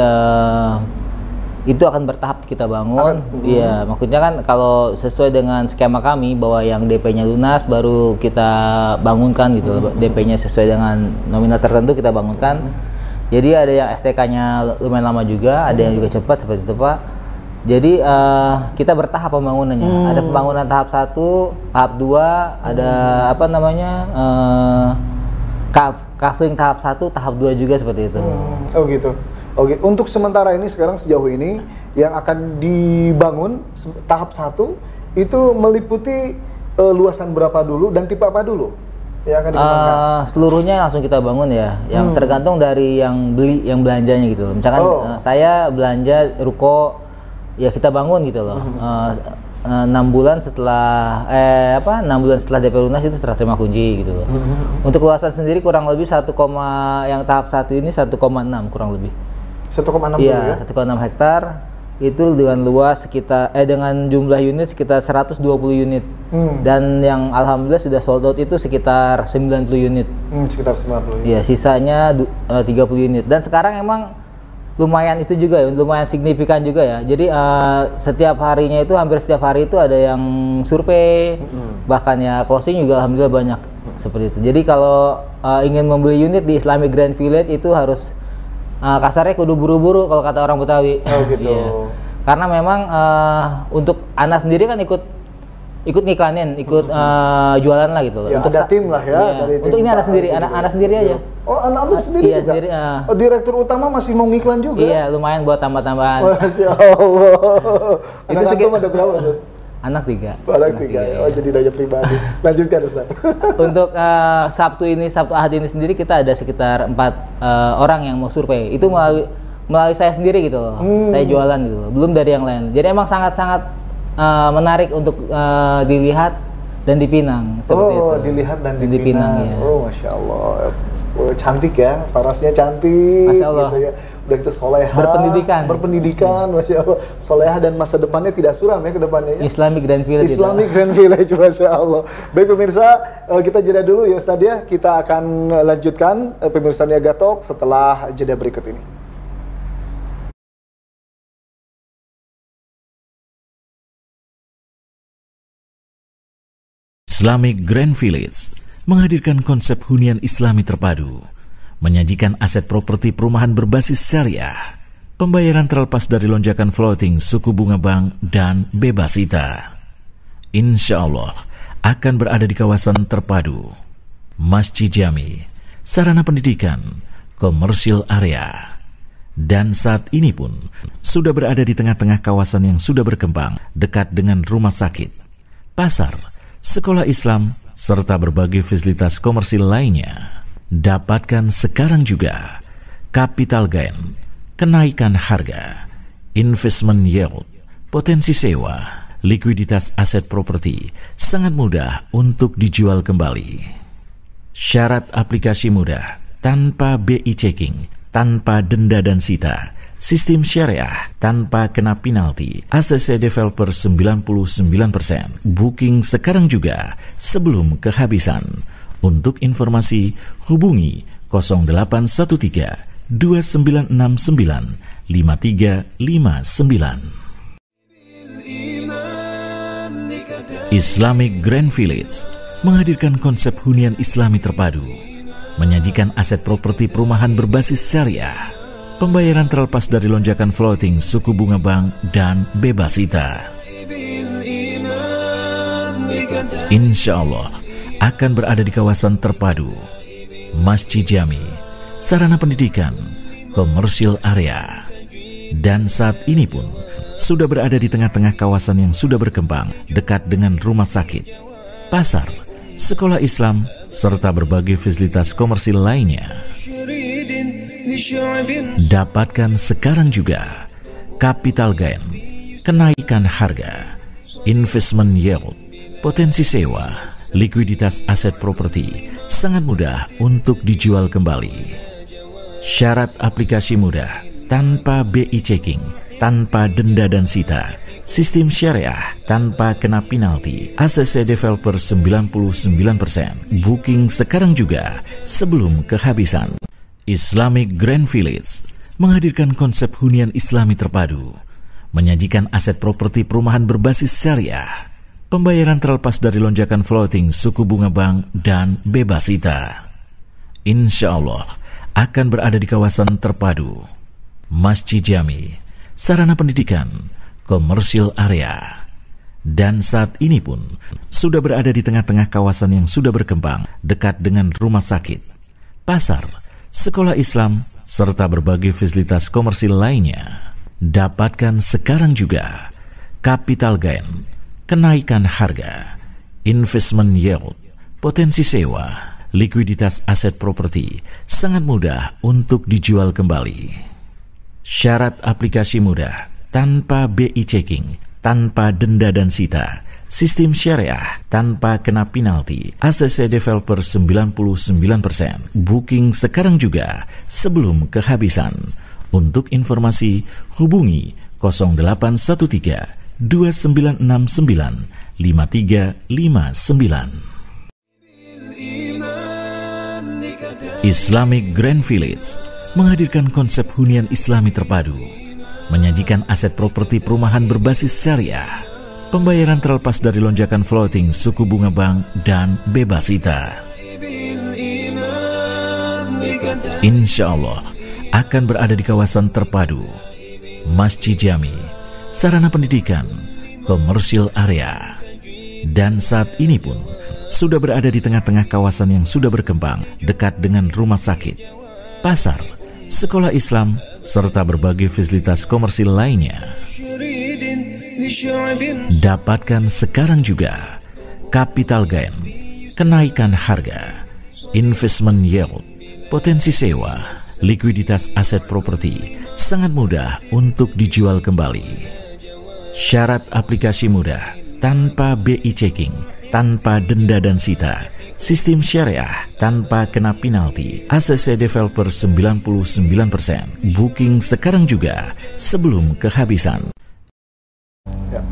Speaker 5: itu akan bertahap kita bangun. Iya, maksudnya kan kalau sesuai dengan skema kami bahwa yang DP-nya lunas baru kita bangunkan gitu. DP-nya sesuai dengan nominal tertentu kita bangunkan. Jadi ada yang STK-nya lumayan lama juga, ada yang juga cepat seperti itu Pak. Jadi kita bertahap pembangunannya. Ada pembangunan tahap 1, tahap 2, ada apa namanya covering tahap 1, tahap 2 juga seperti itu.
Speaker 4: Oh gitu. Oke, untuk sementara ini sekarang sejauh ini yang akan dibangun tahap 1 itu meliputi luasan berapa dulu dan tipe apa dulu? yang akan dikembangkan?
Speaker 5: Seluruhnya langsung kita bangun ya. Yang tergantung dari yang beli, yang belanjanya gitu loh. Misalkan saya belanja ruko, ya kita bangun gitu loh. 6 bulan setelah 6 bulan setelah DP lunas itu serah terima kunci gitu loh. Untuk luasan sendiri kurang lebih yang tahap 1 ini 1,6 kurang lebih.
Speaker 4: 1,6
Speaker 5: iya,
Speaker 4: ya?
Speaker 5: 1,6 hektar itu dengan luas sekitar dengan jumlah unit sekitar 120 unit. Dan yang alhamdulillah sudah sold out itu sekitar 90 unit.
Speaker 4: Sekitar 90.
Speaker 5: Iya, sisanya 30 unit. Dan sekarang emang lumayan itu juga ya, lumayan signifikan juga ya. Jadi setiap harinya itu hampir setiap hari itu ada yang survei, bahkan ya closing juga alhamdulillah banyak seperti itu. Jadi kalau ingin membeli unit di Islamic Grand Village itu harus kasarnya kudu buru-buru kalau kata orang Betawi.
Speaker 4: Oh gitu.
Speaker 5: Iya. Karena memang untuk Ana sendiri kan ikut ngiklanin, jualan lah gitu loh.
Speaker 4: Ya,
Speaker 5: untuk
Speaker 4: ada tim lah ya.
Speaker 5: Iya.
Speaker 4: Dari
Speaker 5: untuk
Speaker 4: tim
Speaker 5: ini Ana sendiri, Ana sendiri aja.
Speaker 4: Oh, Ana sendiri
Speaker 5: iya,
Speaker 4: juga?
Speaker 5: Sendiri,
Speaker 4: oh, direktur utama masih mau ngiklan juga?
Speaker 5: Iya, lumayan buat tambah-tambahan.
Speaker 4: Masya Allah. Anak antum ada berapa, Ustaz?
Speaker 5: Anak 3.
Speaker 4: Anak 3. Oh, jadi daya pribadi. Lanjutkan, Ustaz.
Speaker 5: Untuk Sabtu Ahad ini sendiri kita ada sekitar 4 orang yang mau survei. Itu melalui saya sendiri gitu loh. Saya jualan gitu loh. Belum dari yang lain. Jadi emang sangat-sangat menarik untuk dilihat dan dipinang. Seperti itu.
Speaker 4: Dilihat dan dipinang.
Speaker 5: Ya.
Speaker 4: Oh, Masya Allah. Cantik ya, parasnya cantik.
Speaker 5: Masya Allah.
Speaker 4: Gitu ya. Udah gitu soleha, berpendidikan, Masya Allah. Soleha dan masa depannya tidak suram ya ke depannya ya.
Speaker 5: Islamic Grand Village.
Speaker 4: Islamic Grand Village, Masya Allah. Baik pemirsa, kita jeda dulu ya Ustaz ya. Kita akan lanjutkan pemirsa Niaga Talk setelah jeda berikut ini.
Speaker 3: Islamic Grand Village menghadirkan konsep hunian Islami terpadu, menyajikan aset properti perumahan berbasis syariah, pembayaran terlepas dari lonjakan floating suku bunga bank, dan bebas hita. Insya Allah akan berada di kawasan terpadu, Masjid Jami, sarana pendidikan, komersil area. Dan saat ini pun sudah berada di tengah-tengah kawasan yang sudah berkembang, dekat dengan rumah sakit, pasar, sekolah Islam, serta berbagai fasilitas komersil lainnya. Dapatkan sekarang juga capital gain, kenaikan harga, investment yield, potensi sewa, likuiditas aset properti, sangat mudah untuk dijual kembali. Syarat aplikasi mudah, tanpa BI checking, tanpa denda dan sita, sistem syariah, tanpa kena penalti, ACC developer 99%. Booking sekarang juga sebelum kehabisan. Untuk informasi hubungi 0813 2969 5359. Islamic Grand Village menghadirkan konsep hunian Islami terpadu, menyajikan aset properti perumahan berbasis syariah, pembayaran terlepas dari lonjakan floating suku bunga bank, dan bebas hita. Insya Allah akan berada di kawasan terpadu, Masjid Jami, sarana pendidikan, komersil area. Dan saat ini pun sudah berada di tengah-tengah kawasan yang sudah berkembang, dekat dengan rumah sakit, pasar, sekolah Islam, serta berbagai fasilitas komersil lainnya. Dapatkan sekarang juga capital gain, kenaikan harga, investment yield, potensi sewa, likuiditas aset properti, sangat mudah untuk dijual kembali. Syarat aplikasi mudah, tanpa BI checking, tanpa denda dan sita, sistem syariah, tanpa kena penalti, ACC developer 99%. Booking sekarang juga sebelum kehabisan. Islamic Grand Village menghadirkan konsep hunian Islami terpadu, menyajikan aset properti perumahan berbasis syariah, pembayaran terlepas dari lonjakan floating suku bunga bank, dan bebas hita. Insya Allah akan berada di kawasan terpadu, Masjid Jami, sarana pendidikan, komersil area. Dan saat ini pun sudah berada di tengah-tengah kawasan yang sudah berkembang, dekat dengan rumah sakit, pasar, sekolah Islam, serta berbagai fasilitas komersil lainnya. Dapatkan sekarang juga capital gain, kenaikan harga, investment yield, potensi sewa, likuiditas aset properti sangat mudah untuk dijual kembali. Syarat aplikasi mudah, tanpa BI checking, tanpa denda dan sita, sistem syariah, tanpa kena penalti, ACC Developer 99%. Booking sekarang juga sebelum kehabisan. Untuk informasi, hubungi 0813 2969 5359. Islamic Grand Village menghadirkan konsep hunian Islami terpadu, menyajikan aset properti perumahan berbasis syariah, pembayaran terlepas dari lonjakan floating suku bunga bank dan bebas sita. Insya Allah akan berada di kawasan terpadu, masjid jami, sarana pendidikan, komersial area, dan saat ini pun sudah berada di tengah-tengah kawasan yang sudah berkembang dekat dengan rumah sakit, pasar, sekolah Islam, serta berbagai fasilitas komersil lainnya. Dapatkan sekarang juga capital gain, kenaikan harga, investment yield, potensi sewa, likuiditas aset properti sangat mudah untuk dijual kembali. Syarat aplikasi mudah, tanpa BI checking, tanpa denda dan sita, sistem syariah, tanpa kena penalti, ACC Developer 99%. Booking sekarang juga sebelum kehabisan.
Speaker 4: Ya.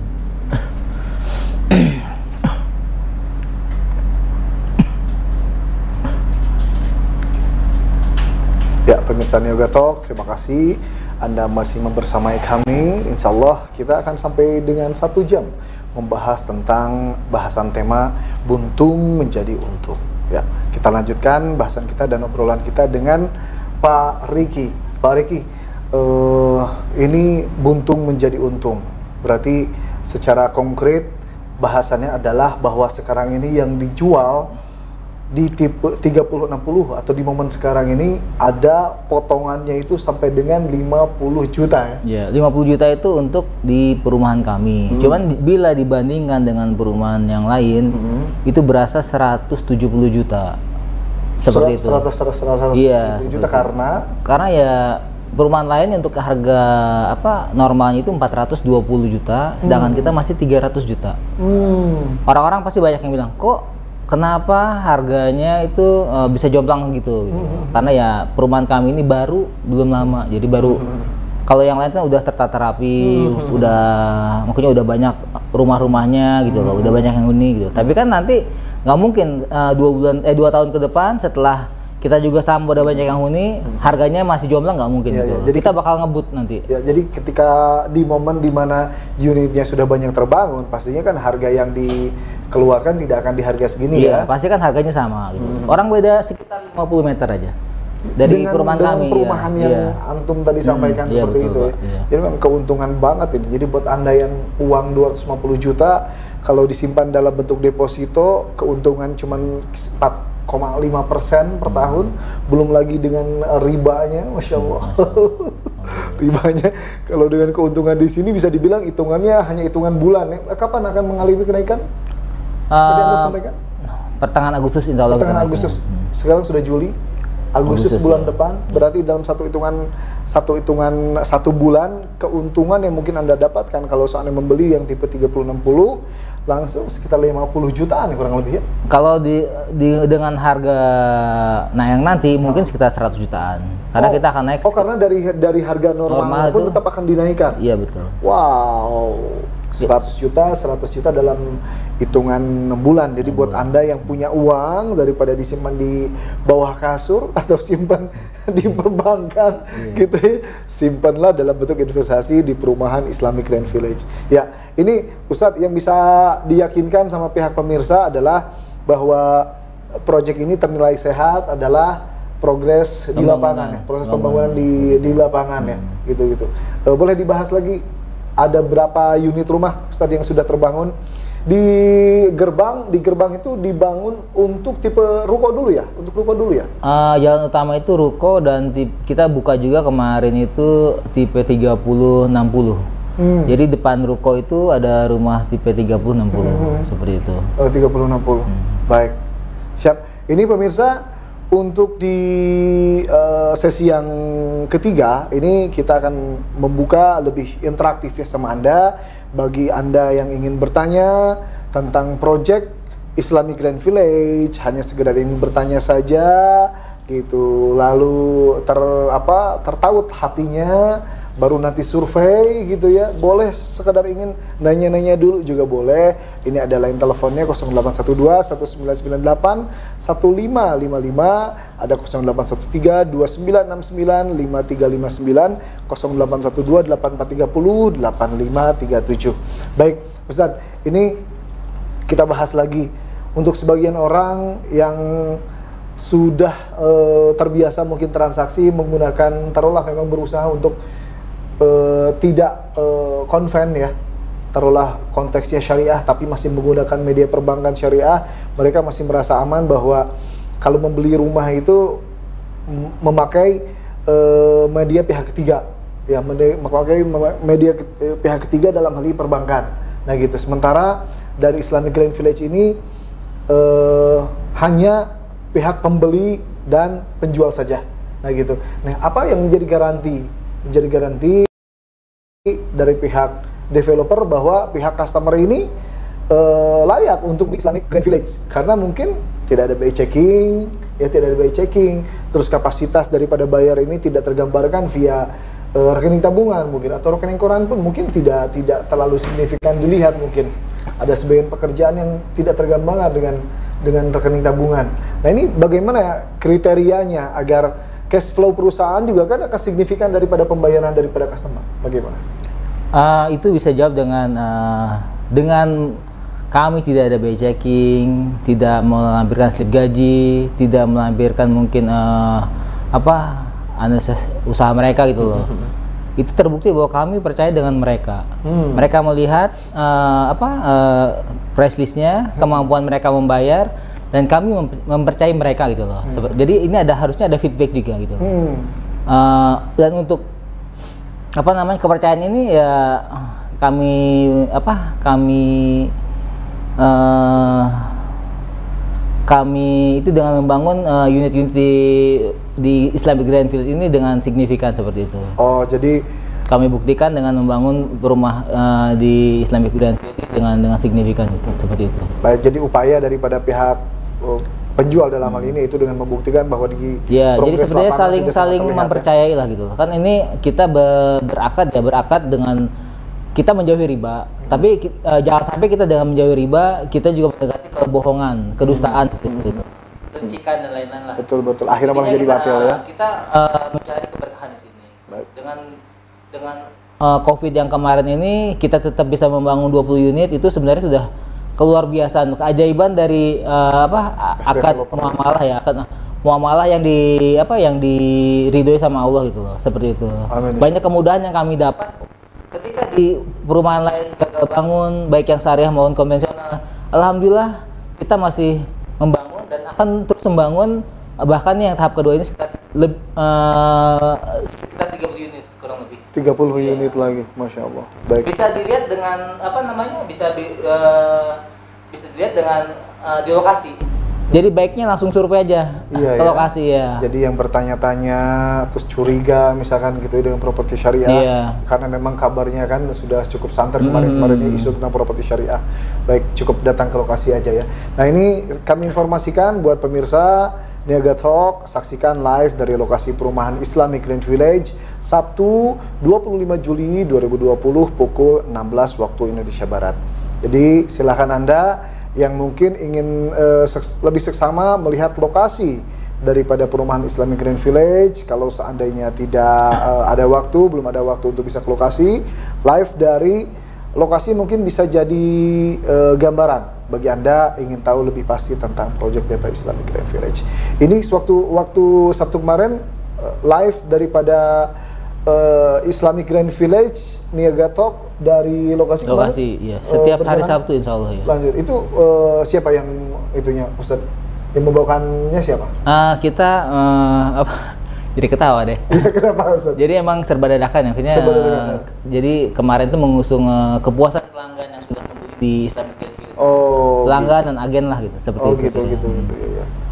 Speaker 4: Ya, pemirsa Niaga Talk, terima kasih Anda masih membersamai kami. Insya Allah kita akan sampai dengan 1 jam membahas tentang bahasan tema buntung menjadi untung. Ya, kita lanjutkan bahasan kita dan obrolan kita dengan Pak Riki. Pak Riki, ini buntung menjadi untung. Berarti secara konkret bahasannya adalah bahwa sekarang ini yang dijual di tipe 3060 atau di momen sekarang ini ada potongannya itu sampai dengan 50 juta ya?
Speaker 5: Ya, 50 juta itu untuk di perumahan kami. Cuman bila dibandingkan dengan perumahan yang lain, itu berasa 170 juta. Seperti itu.
Speaker 4: 170
Speaker 5: iya,
Speaker 4: juta
Speaker 5: karena ya perumahan lain untuk harga normalnya itu 420 juta, sedangkan kita masih 300 juta. Orang-orang pasti banyak yang bilang, kok kenapa harganya itu bisa jomplang gitu. Karena ya perumahan kami ini belum lama, jadi baru. Kalau yang lain kan udah tertata rapi, makanya udah banyak rumah-rumahnya gitu loh, udah banyak yang huni gitu. Tapi kan nanti nggak mungkin 2 tahun ke depan setelah kita juga sama udah banyak yang huni, harganya masih jomplang, nggak mungkin gitu. Jadi kita bakal ngebut nanti. Ya,
Speaker 4: jadi ketika di momen dimana unitnya sudah banyak terbangun, pastinya kan harga yang dikeluarkan tidak akan di harga segini ya.
Speaker 5: Pasti kan harganya sama gitu. Orang beda sekitar 50 meter aja dari perumahan kami.
Speaker 4: Perumahan yang antum tadi sampaikan seperti itu. Jadi memang keuntungan banget ini. Jadi buat Anda yang uang 250 juta kalau disimpan dalam bentuk deposito, keuntungan cuma 4,5% per tahun, belum lagi dengan ribanya, masya Allah. Ribanya kalau dengan keuntungan di sini bisa dibilang hitungannya hanya hitungan bulan ya. Kapan akan mengalami kenaikan? Tadi Anda sampaikan?
Speaker 5: Pertengahan Agustus insya Allah.
Speaker 4: Pertengahan Agustus. Sekarang sudah Juli. Agustus bulan depan, berarti dalam satu hitungan 1 bulan keuntungan yang mungkin Anda dapatkan kalau seandainya membeli yang tipe 3060 langsung sekitar 50 jutaan kurang lebih ya.
Speaker 5: Kalau dengan harga yang nanti mungkin sekitar 100 jutaan. Karena kita akan naik.
Speaker 4: Karena dari harga normal pun tetap akan dinaikkan.
Speaker 5: Iya betul.
Speaker 4: Wow. 100 juta dalam hitungan 6 bulan. Jadi buat Anda yang punya uang daripada disimpan di bawah kasur atau simpan di perbankan gitu ya, simpanlah dalam bentuk investasi di perumahan Islamic Grand Village. Ya, ini Ustadz yang bisa diyakinkan sama pihak pemirsa adalah bahwa proyek ini ternilai sehat adalah progres di lapangan ya, proses pembangunan di lapangan ya, gitu. Boleh dibahas lagi? Ada berapa unit rumah Ustadz yang sudah terbangun di gerbang itu dibangun untuk tipe ruko dulu ya, jalan
Speaker 5: utama itu ruko dan kita buka juga kemarin itu tipe 3060. Jadi depan ruko itu ada rumah tipe 3060 seperti itu.
Speaker 4: 3060. Baik, siap. Ini pemirsa, untuk di sesi yang ketiga ini kita akan membuka lebih interaktif ya sama Anda. Bagi Anda yang ingin bertanya tentang project Islamic Grand Village, hanya sekedar ingin bertanya saja gitu, lalu tertaut hatinya, baru nanti survei gitu ya, boleh sekedar ingin nanya-nanya dulu juga boleh. Ini ada line teleponnya 0812 1998 1555, ada 0813 2969 5359, 0812 8430 8537. Baik Ustadz, ini kita bahas lagi untuk sebagian orang yang sudah terbiasa mungkin transaksi menggunakan, taruhlah memang berusaha untuk tidak konven ya, taruhlah konteksnya syariah tapi masih menggunakan media perbankan syariah, mereka masih merasa aman bahwa kalau membeli rumah itu memakai media pihak ketiga ya, memakai media pihak ketiga dalam hal ini perbankan. Nah gitu, sementara dari Islamic Grand Village ini hanya pihak pembeli dan penjual saja. Nah gitu. Nah, apa yang menjadi garanti? Menjadi garanti dari pihak developer bahwa pihak customer ini layak untuk di Islamic Grand Village, karena mungkin tidak ada BI checking, ya tidak ada BI checking, terus kapasitas daripada bayar ini tidak tergambarkan via rekening tabungan mungkin, atau rekening koran pun mungkin tidak terlalu signifikan dilihat, mungkin ada sebagian pekerjaan yang tidak tergambar dengan rekening tabungan. Nah ini bagaimana ya kriterianya agar cash flow perusahaan juga kan akan signifikan daripada pembayaran daripada customer? Bagaimana?
Speaker 5: Itu bisa jawab dengan kami tidak ada BI checking, tidak melampirkan slip gaji, tidak melampirkan mungkin analisis usaha mereka gitu loh. Itu terbukti bahwa kami percaya dengan mereka. Mereka melihat price listnya, kemampuan mereka membayar, dan kami mempercayai mereka gitu loh. Jadi ini harusnya ada feedback juga gitu. Dan untuk kepercayaan ini ya kami itu dengan membangun unit-unit di Islamic Grand Village ini dengan signifikan seperti itu.
Speaker 4: Oh, jadi
Speaker 5: kami buktikan dengan membangun rumah di Islamic Grand Village dengan signifikan itu, seperti itu.
Speaker 4: Baik, jadi upaya daripada pihak penjual dalam hal ini itu dengan membuktikan bahwa di
Speaker 5: jadi sebenarnya saling mempercayai lah gitu. Kan ini kita berakad dengan kita menjauhi riba, tapi jangan sampai kita dengan menjauhi riba kita juga mendekati kebohongan, kedustaan gitu. Kencikan dan lain-lain lah.
Speaker 4: Betul. Akhirnya malah jadi batil ya.
Speaker 5: Kita mencari keberkahan di sini. Baik. Dengan COVID yang kemarin ini kita tetap bisa membangun 20 unit, itu sebenarnya sudah keluar biasa, keajaiban dari akad muamalah ya, muamalah yang diridhoi sama Allah gitu loh, seperti itu. Amin. Banyak kemudahan yang kami dapat ketika di perumahan lain gagal bangun, baik yang syariah maupun konvensional. Alhamdulillah kita masih membangun dan akan terus membangun, bahkan yang tahap kedua ini sekitar 30 unit kurang lebih. 30
Speaker 4: unit lagi, Masya Allah. Baik.
Speaker 5: Bisa dilihat dengan bisa dilihat dengan di lokasi. Jadi baiknya langsung survei aja ke lokasi ya.
Speaker 4: Jadi yang bertanya-tanya terus curiga misalkan gitu dengan properti syariah, karena memang kabarnya kan sudah cukup santer kemarin isu tentang properti syariah. Baik, cukup datang ke lokasi aja ya. Nah ini kami informasikan buat pemirsa Niaga Talk, saksikan live dari lokasi perumahan Islamic Grand Village Sabtu 25 Juli 2020 pukul 16 waktu Indonesia Barat. Jadi silakan Anda yang mungkin ingin lebih seksama melihat lokasi daripada perumahan Islamic Grand Village, kalau seandainya tidak belum ada waktu untuk bisa ke lokasi, live dari lokasi mungkin bisa jadi gambaran bagi Anda ingin tahu lebih pasti tentang proyek daripada Islamic Grand Village. Ini waktu Sabtu kemarin live daripada Islamic Grand Village Niaga Talk dari lokasi
Speaker 5: iya. Setiap hari Sabtu insya Allah ya.
Speaker 4: Lanjut, itu siapa yang itunya Ustaz? Yang membawakannya siapa?
Speaker 5: Kita jadi ketawa deh.
Speaker 4: Ya, kenapa Ustaz?
Speaker 5: Jadi emang serba dadakan ya, jadi kemarin tuh mengusung kepuasan pelanggan yang sudah membeli di Islamic Grand Village. Pelanggan dan agen lah gitu, seperti itu.
Speaker 4: Gitu ya.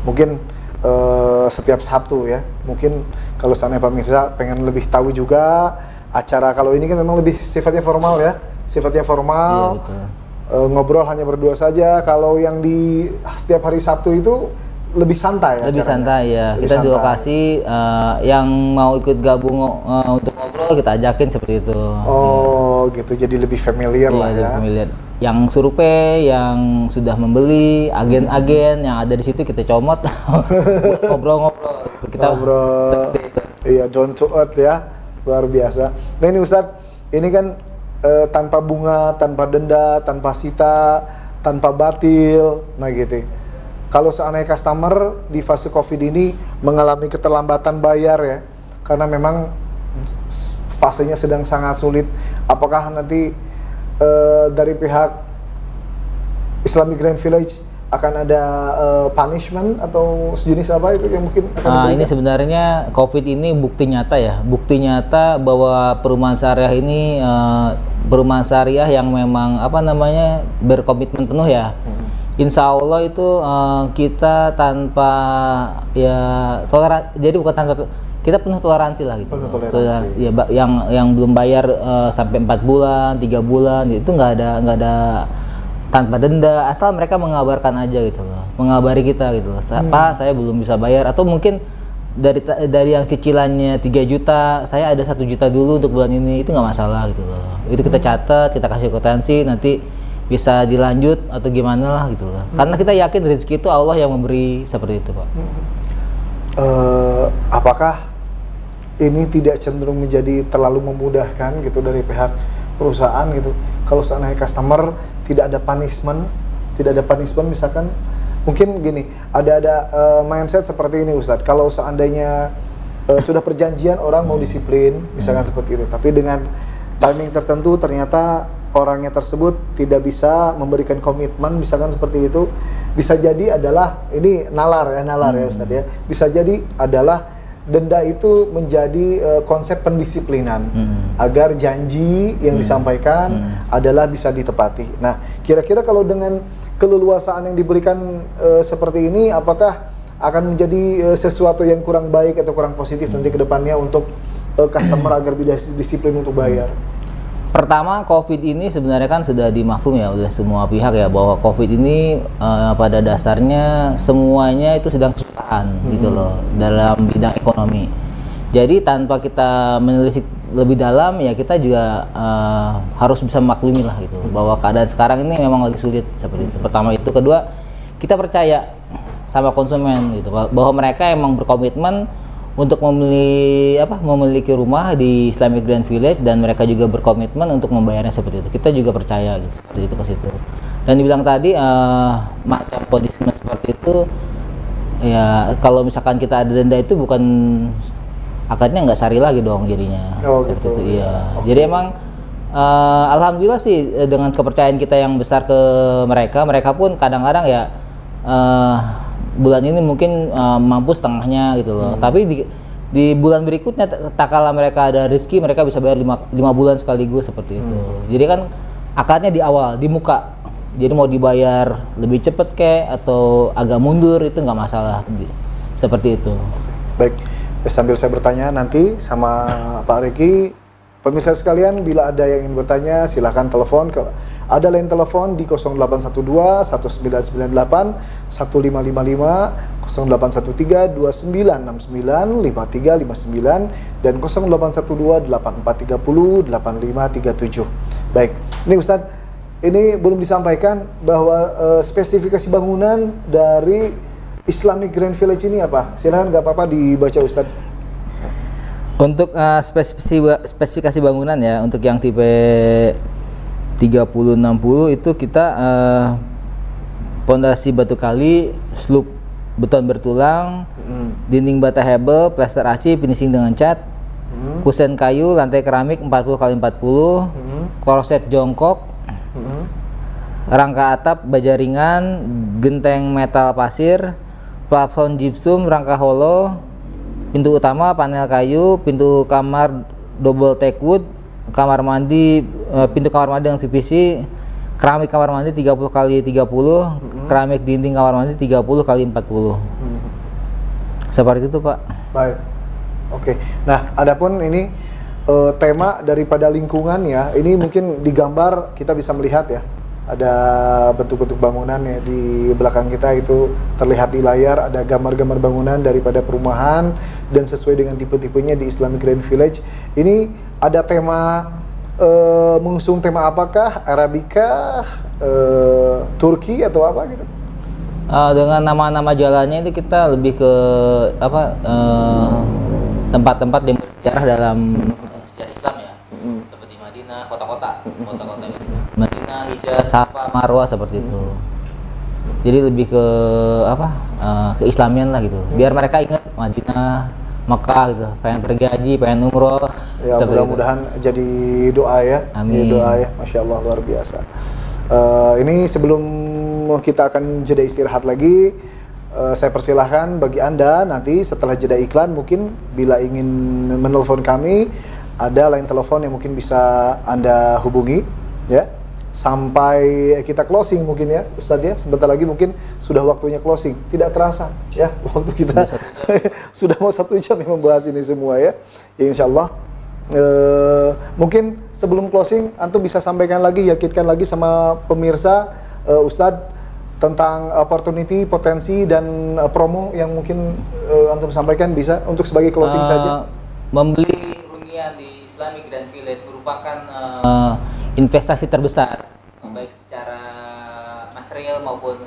Speaker 4: Mungkin setiap Sabtu ya. Mungkin kalau seandainya pemirsa pengen lebih tahu juga acara, kalau ini kan memang lebih sifatnya formal ya. Sifatnya formal.
Speaker 5: Iya, betul.
Speaker 4: Ngobrol hanya berdua saja. Kalau yang di setiap hari Sabtu itu lebih santai
Speaker 5: Lebih
Speaker 4: acaranya.
Speaker 5: santai ya.
Speaker 4: Lebih
Speaker 5: Kita di
Speaker 4: santai.
Speaker 5: lokasi yang mau ikut gabung untuk ngobrol kita ajakin seperti itu.
Speaker 4: Oh gitu, jadi lebih familiar
Speaker 5: Iya,
Speaker 4: lah
Speaker 5: jadi
Speaker 4: ya.
Speaker 5: familiar. Yang survei, yang sudah membeli, agen-agen yang ada di situ kita comot, buat ngobrol-ngobrol. Kita
Speaker 4: Ngobrol,
Speaker 5: seperti itu.
Speaker 4: iya, down to earth ya, luar biasa. Nah ini Ustadz, ini kan tanpa bunga, tanpa denda, tanpa sita, tanpa batil, nah gitu. Kalau seandainya customer di fase COVID ini mengalami keterlambatan bayar ya, karena memang fasenya sedang sangat sulit, apakah nanti dari pihak Islamic Grand Village akan ada punishment atau sejenis apa itu yang mungkin akan
Speaker 5: Ini
Speaker 4: diberikan?
Speaker 5: sebenarnya COVID ini bukti nyata ya, bukti nyata bahwa perumahan syariah ini perumahan syariah yang memang apa namanya berkomitmen penuh ya. Insya Allah itu kita tanpa ya jadi bukan tanpa, kita penuh toleransi lah gitu.
Speaker 4: Penuh toleransi.
Speaker 5: Ya, yang belum bayar sampai 4 bulan, 3 bulan itu nggak ada tanpa denda, asal mereka mengabarkan aja gitu loh, mengabari kita gitu loh. Pak, saya belum bisa bayar, atau mungkin dari yang cicilannya 3 juta, saya ada 1 juta dulu untuk bulan ini, itu nggak masalah gitu loh. Itu kita catat, kita kasih kwitansi, nanti bisa dilanjut atau gimana lah gitu loh. Karena kita yakin rezeki itu Allah yang memberi, seperti itu Pak.
Speaker 4: Apakah ini tidak cenderung menjadi terlalu memudahkan gitu dari pihak perusahaan gitu? Kalau seandainya customer tidak ada punishment misalkan, mungkin gini, ada mindset seperti ini Ustadz. Kalau seandainya sudah perjanjian orang mau disiplin, misalkan seperti itu, tapi dengan timing tertentu ternyata orangnya tersebut tidak bisa memberikan komitmen, misalkan seperti itu, bisa jadi adalah ini nalar ya Ustadz ya, bisa jadi adalah denda itu menjadi konsep pendisiplinan agar janji yang disampaikan adalah bisa ditepati. Nah, kira-kira kalau dengan keleluasaan yang diberikan seperti ini, apakah akan menjadi sesuatu yang kurang baik atau kurang positif nanti ke depannya untuk customer agar disiplin untuk bayar?
Speaker 5: Pertama, COVID ini sebenarnya kan sudah dimafhum ya oleh semua pihak ya, bahwa COVID ini pada dasarnya semuanya itu sedang kesusahan gitu loh dalam bidang ekonomi. Jadi tanpa kita menelisik lebih dalam ya kita juga harus bisa memaklumi lah gitu bahwa keadaan sekarang ini memang lagi sulit seperti itu. Pertama itu, kedua kita percaya sama konsumen gitu bahwa mereka emang berkomitmen untuk memiliki rumah di Islamic Grand Village, dan mereka juga berkomitmen untuk membayarnya seperti itu. Kita juga percaya gitu, seperti itu ke situ. Dan dibilang tadi macam punishment seperti itu ya, kalau misalkan kita ada denda itu bukan akadnya nggak syari lagi dong jadinya. Seperti
Speaker 4: gitu.
Speaker 5: itu iya.
Speaker 4: Okay.
Speaker 5: Jadi emang alhamdulillah sih dengan kepercayaan kita yang besar ke mereka pun kadang-kadang ya bulan ini mungkin mampu setengahnya gitu loh. Tapi di bulan berikutnya tak kala mereka ada rezeki, mereka bisa bayar 5 bulan sekaligus seperti itu. Jadi kan akadnya di awal, di muka. Jadi mau dibayar lebih cepet atau agak mundur itu nggak masalah. Seperti itu.
Speaker 4: Baik, sambil saya bertanya nanti sama Pak Riki, pemirsa sekalian, bila ada yang ingin bertanya silahkan telepon ke, ada line telepon di 0812 1998 1555, 0813 2969 5359 dan 0812 8430 8537. Baik, ini Ustadz, ini belum disampaikan bahwa spesifikasi bangunan dari Islamic Grand Village ini apa? Silahkan, nggak apa-apa dibaca Ustadz.
Speaker 5: Untuk spesifikasi bangunan ya, untuk yang tipe 3060 itu kita pondasi batu kali, sloop beton bertulang, dinding bata hebel, plester aci, finishing dengan cat, kusen kayu, lantai keramik 40x40, kloset jongkok, rangka atap baja ringan, genteng metal pasir, plafon gypsum, rangka holo, pintu utama panel kayu, pintu kamar double teakwood, kamar mandi, pintu kamar mandi yang PVC, keramik kamar mandi 30x30, keramik dinding kamar mandi 30x40. Seperti itu, Pak.
Speaker 4: Baik. Oke. Nah, adapun ini tema daripada lingkungan ya. Ini mungkin digambar kita bisa melihat ya. Ada bentuk-bentuk bangunan ya di belakang kita itu terlihat di layar, ada gambar-gambar bangunan daripada perumahan dan sesuai dengan tipe-tipenya di Islamic Grand Village. Ini ada tema mengusung tema apakah? Arabika, Turki atau apa gitu?
Speaker 5: Dengan nama-nama jalannya itu kita lebih ke tempat-tempat yang bersejarah dalam sejarah Islam ya. Seperti Madinah, kota-kota Madinah, Hijaz, Safa, Marwah seperti itu. Jadi lebih ke keislamian lah gitu. Biar mereka ingat Madinah, Mekah gitu. Pengen pergi haji, pengen umroh.
Speaker 4: Ya, mudah-mudahan jadi doa ya.
Speaker 5: Amin.
Speaker 4: Jadi doa ya, Masya Allah luar biasa. Ini sebelum kita akan jeda istirahat lagi, saya persilahkan bagi Anda nanti setelah jeda iklan mungkin bila ingin menelpon kami, ada line telepon yang mungkin bisa Anda hubungi ya. Sampai kita closing mungkin ya Ustadz ya, sebentar lagi mungkin sudah waktunya closing. Tidak terasa ya waktu kita sudah mau 1 jam yang membahas ini semua ya. Insya Allah mungkin sebelum closing Antum bisa sampaikan lagi, yakinkan lagi sama pemirsa Ustadz tentang opportunity, potensi dan promo yang mungkin Antum sampaikan bisa untuk sebagai closing saja.
Speaker 5: Membeli hunian di Islamic Grand Village merupakan investasi terbesar, baik secara material maupun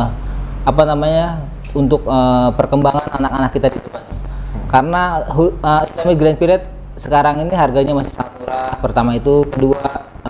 Speaker 5: untuk perkembangan anak-anak kita di depan. Karena Islamic Grand Village sekarang ini harganya masih sangat murah. Pertama itu, kedua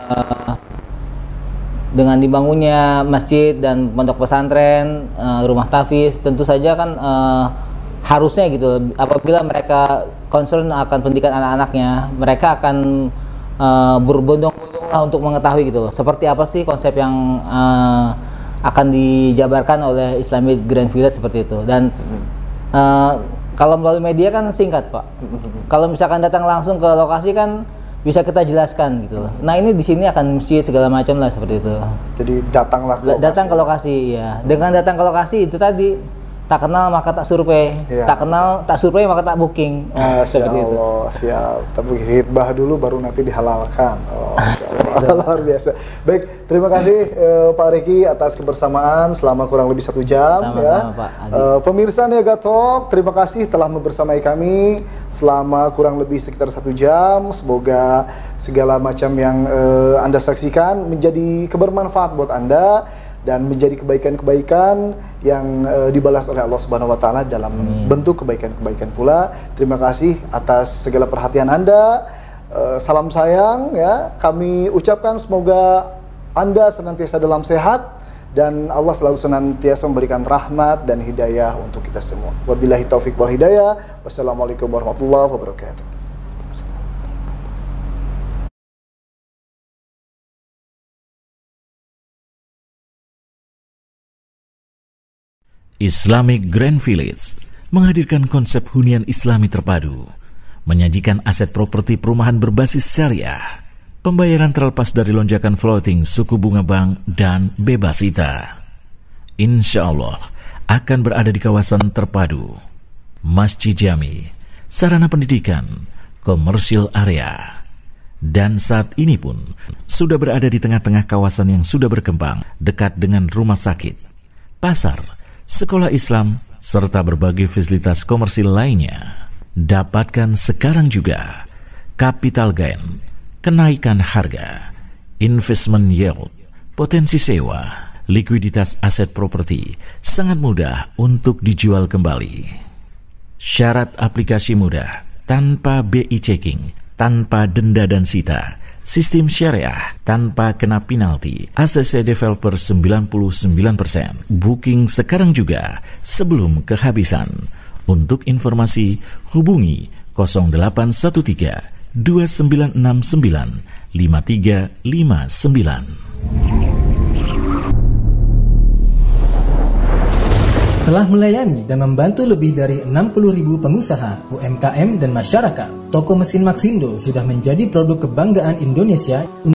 Speaker 5: dengan dibangunnya masjid dan pondok pesantren, rumah tahfiz, tentu saja kan harusnya gitu. Apabila mereka concern akan pendidikan anak-anaknya, mereka akan berbondong-bondong lah untuk mengetahui gitu loh, seperti apa sih konsep yang akan dijabarkan oleh Islamic Grand Village seperti itu. Dan kalau melalui media kan singkat, Pak. Kalau misalkan datang langsung ke lokasi kan bisa kita jelaskan gitu loh. Nah, ini di sini akan masjid segala macam lah seperti itu.
Speaker 4: Jadi datanglah ke lokasi.
Speaker 5: Datang ke lokasi ya. Dengan datang ke lokasi itu tadi, tak kenal maka tak survei, ya. Tak survei maka tak booking.
Speaker 4: Seperti itu. Siap. Tapi hitbah dulu baru nanti dihalalkan. Luar biasa. Baik, terima kasih Pak Riki atas kebersamaan selama kurang lebih 1 jam.
Speaker 5: Sama-sama,
Speaker 4: ya.
Speaker 5: Pak Adi.
Speaker 4: Pemirsa Niaga Talk, terima kasih telah membersamai kami selama kurang lebih sekitar 1 jam. Semoga segala macam yang Anda saksikan menjadi kebermanfaat buat Anda dan menjadi kebaikan-kebaikan yang dibalas oleh Allah Subhanahu wa taala dalam bentuk kebaikan-kebaikan pula. Terima kasih atas segala perhatian Anda. Salam sayang ya. Kami ucapkan semoga Anda senantiasa dalam sehat dan Allah selalu senantiasa memberikan rahmat dan hidayah untuk kita semua. Wabillahi taufik wal hidayah. Wassalamualaikum warahmatullahi wabarakatuh.
Speaker 3: Islamic Grand Village menghadirkan konsep hunian Islami terpadu, menyajikan aset properti perumahan berbasis syariah, pembayaran terlepas dari lonjakan floating suku bunga bank dan bebas ITA. Insya Allah akan berada di kawasan terpadu, masjid jami, sarana pendidikan, komersial area. Dan saat ini pun sudah berada di tengah-tengah kawasan yang sudah berkembang, dekat dengan rumah sakit, pasar, sekolah Islam, serta berbagai fasilitas komersil lainnya. Dapatkan sekarang juga capital gain, kenaikan harga, investment yield, potensi sewa, likuiditas aset properti, sangat mudah untuk dijual kembali. Syarat aplikasi mudah, tanpa BI checking, tanpa denda dan sita, sistem syariah tanpa kena penalti, ACC developer 99%. Booking sekarang juga sebelum kehabisan. Untuk informasi hubungi 0813 2969 5359.
Speaker 6: Telah melayani dan membantu lebih dari 60.000 pengusaha, UMKM dan masyarakat. Toko Mesin Maxindo sudah menjadi produk kebanggaan Indonesia.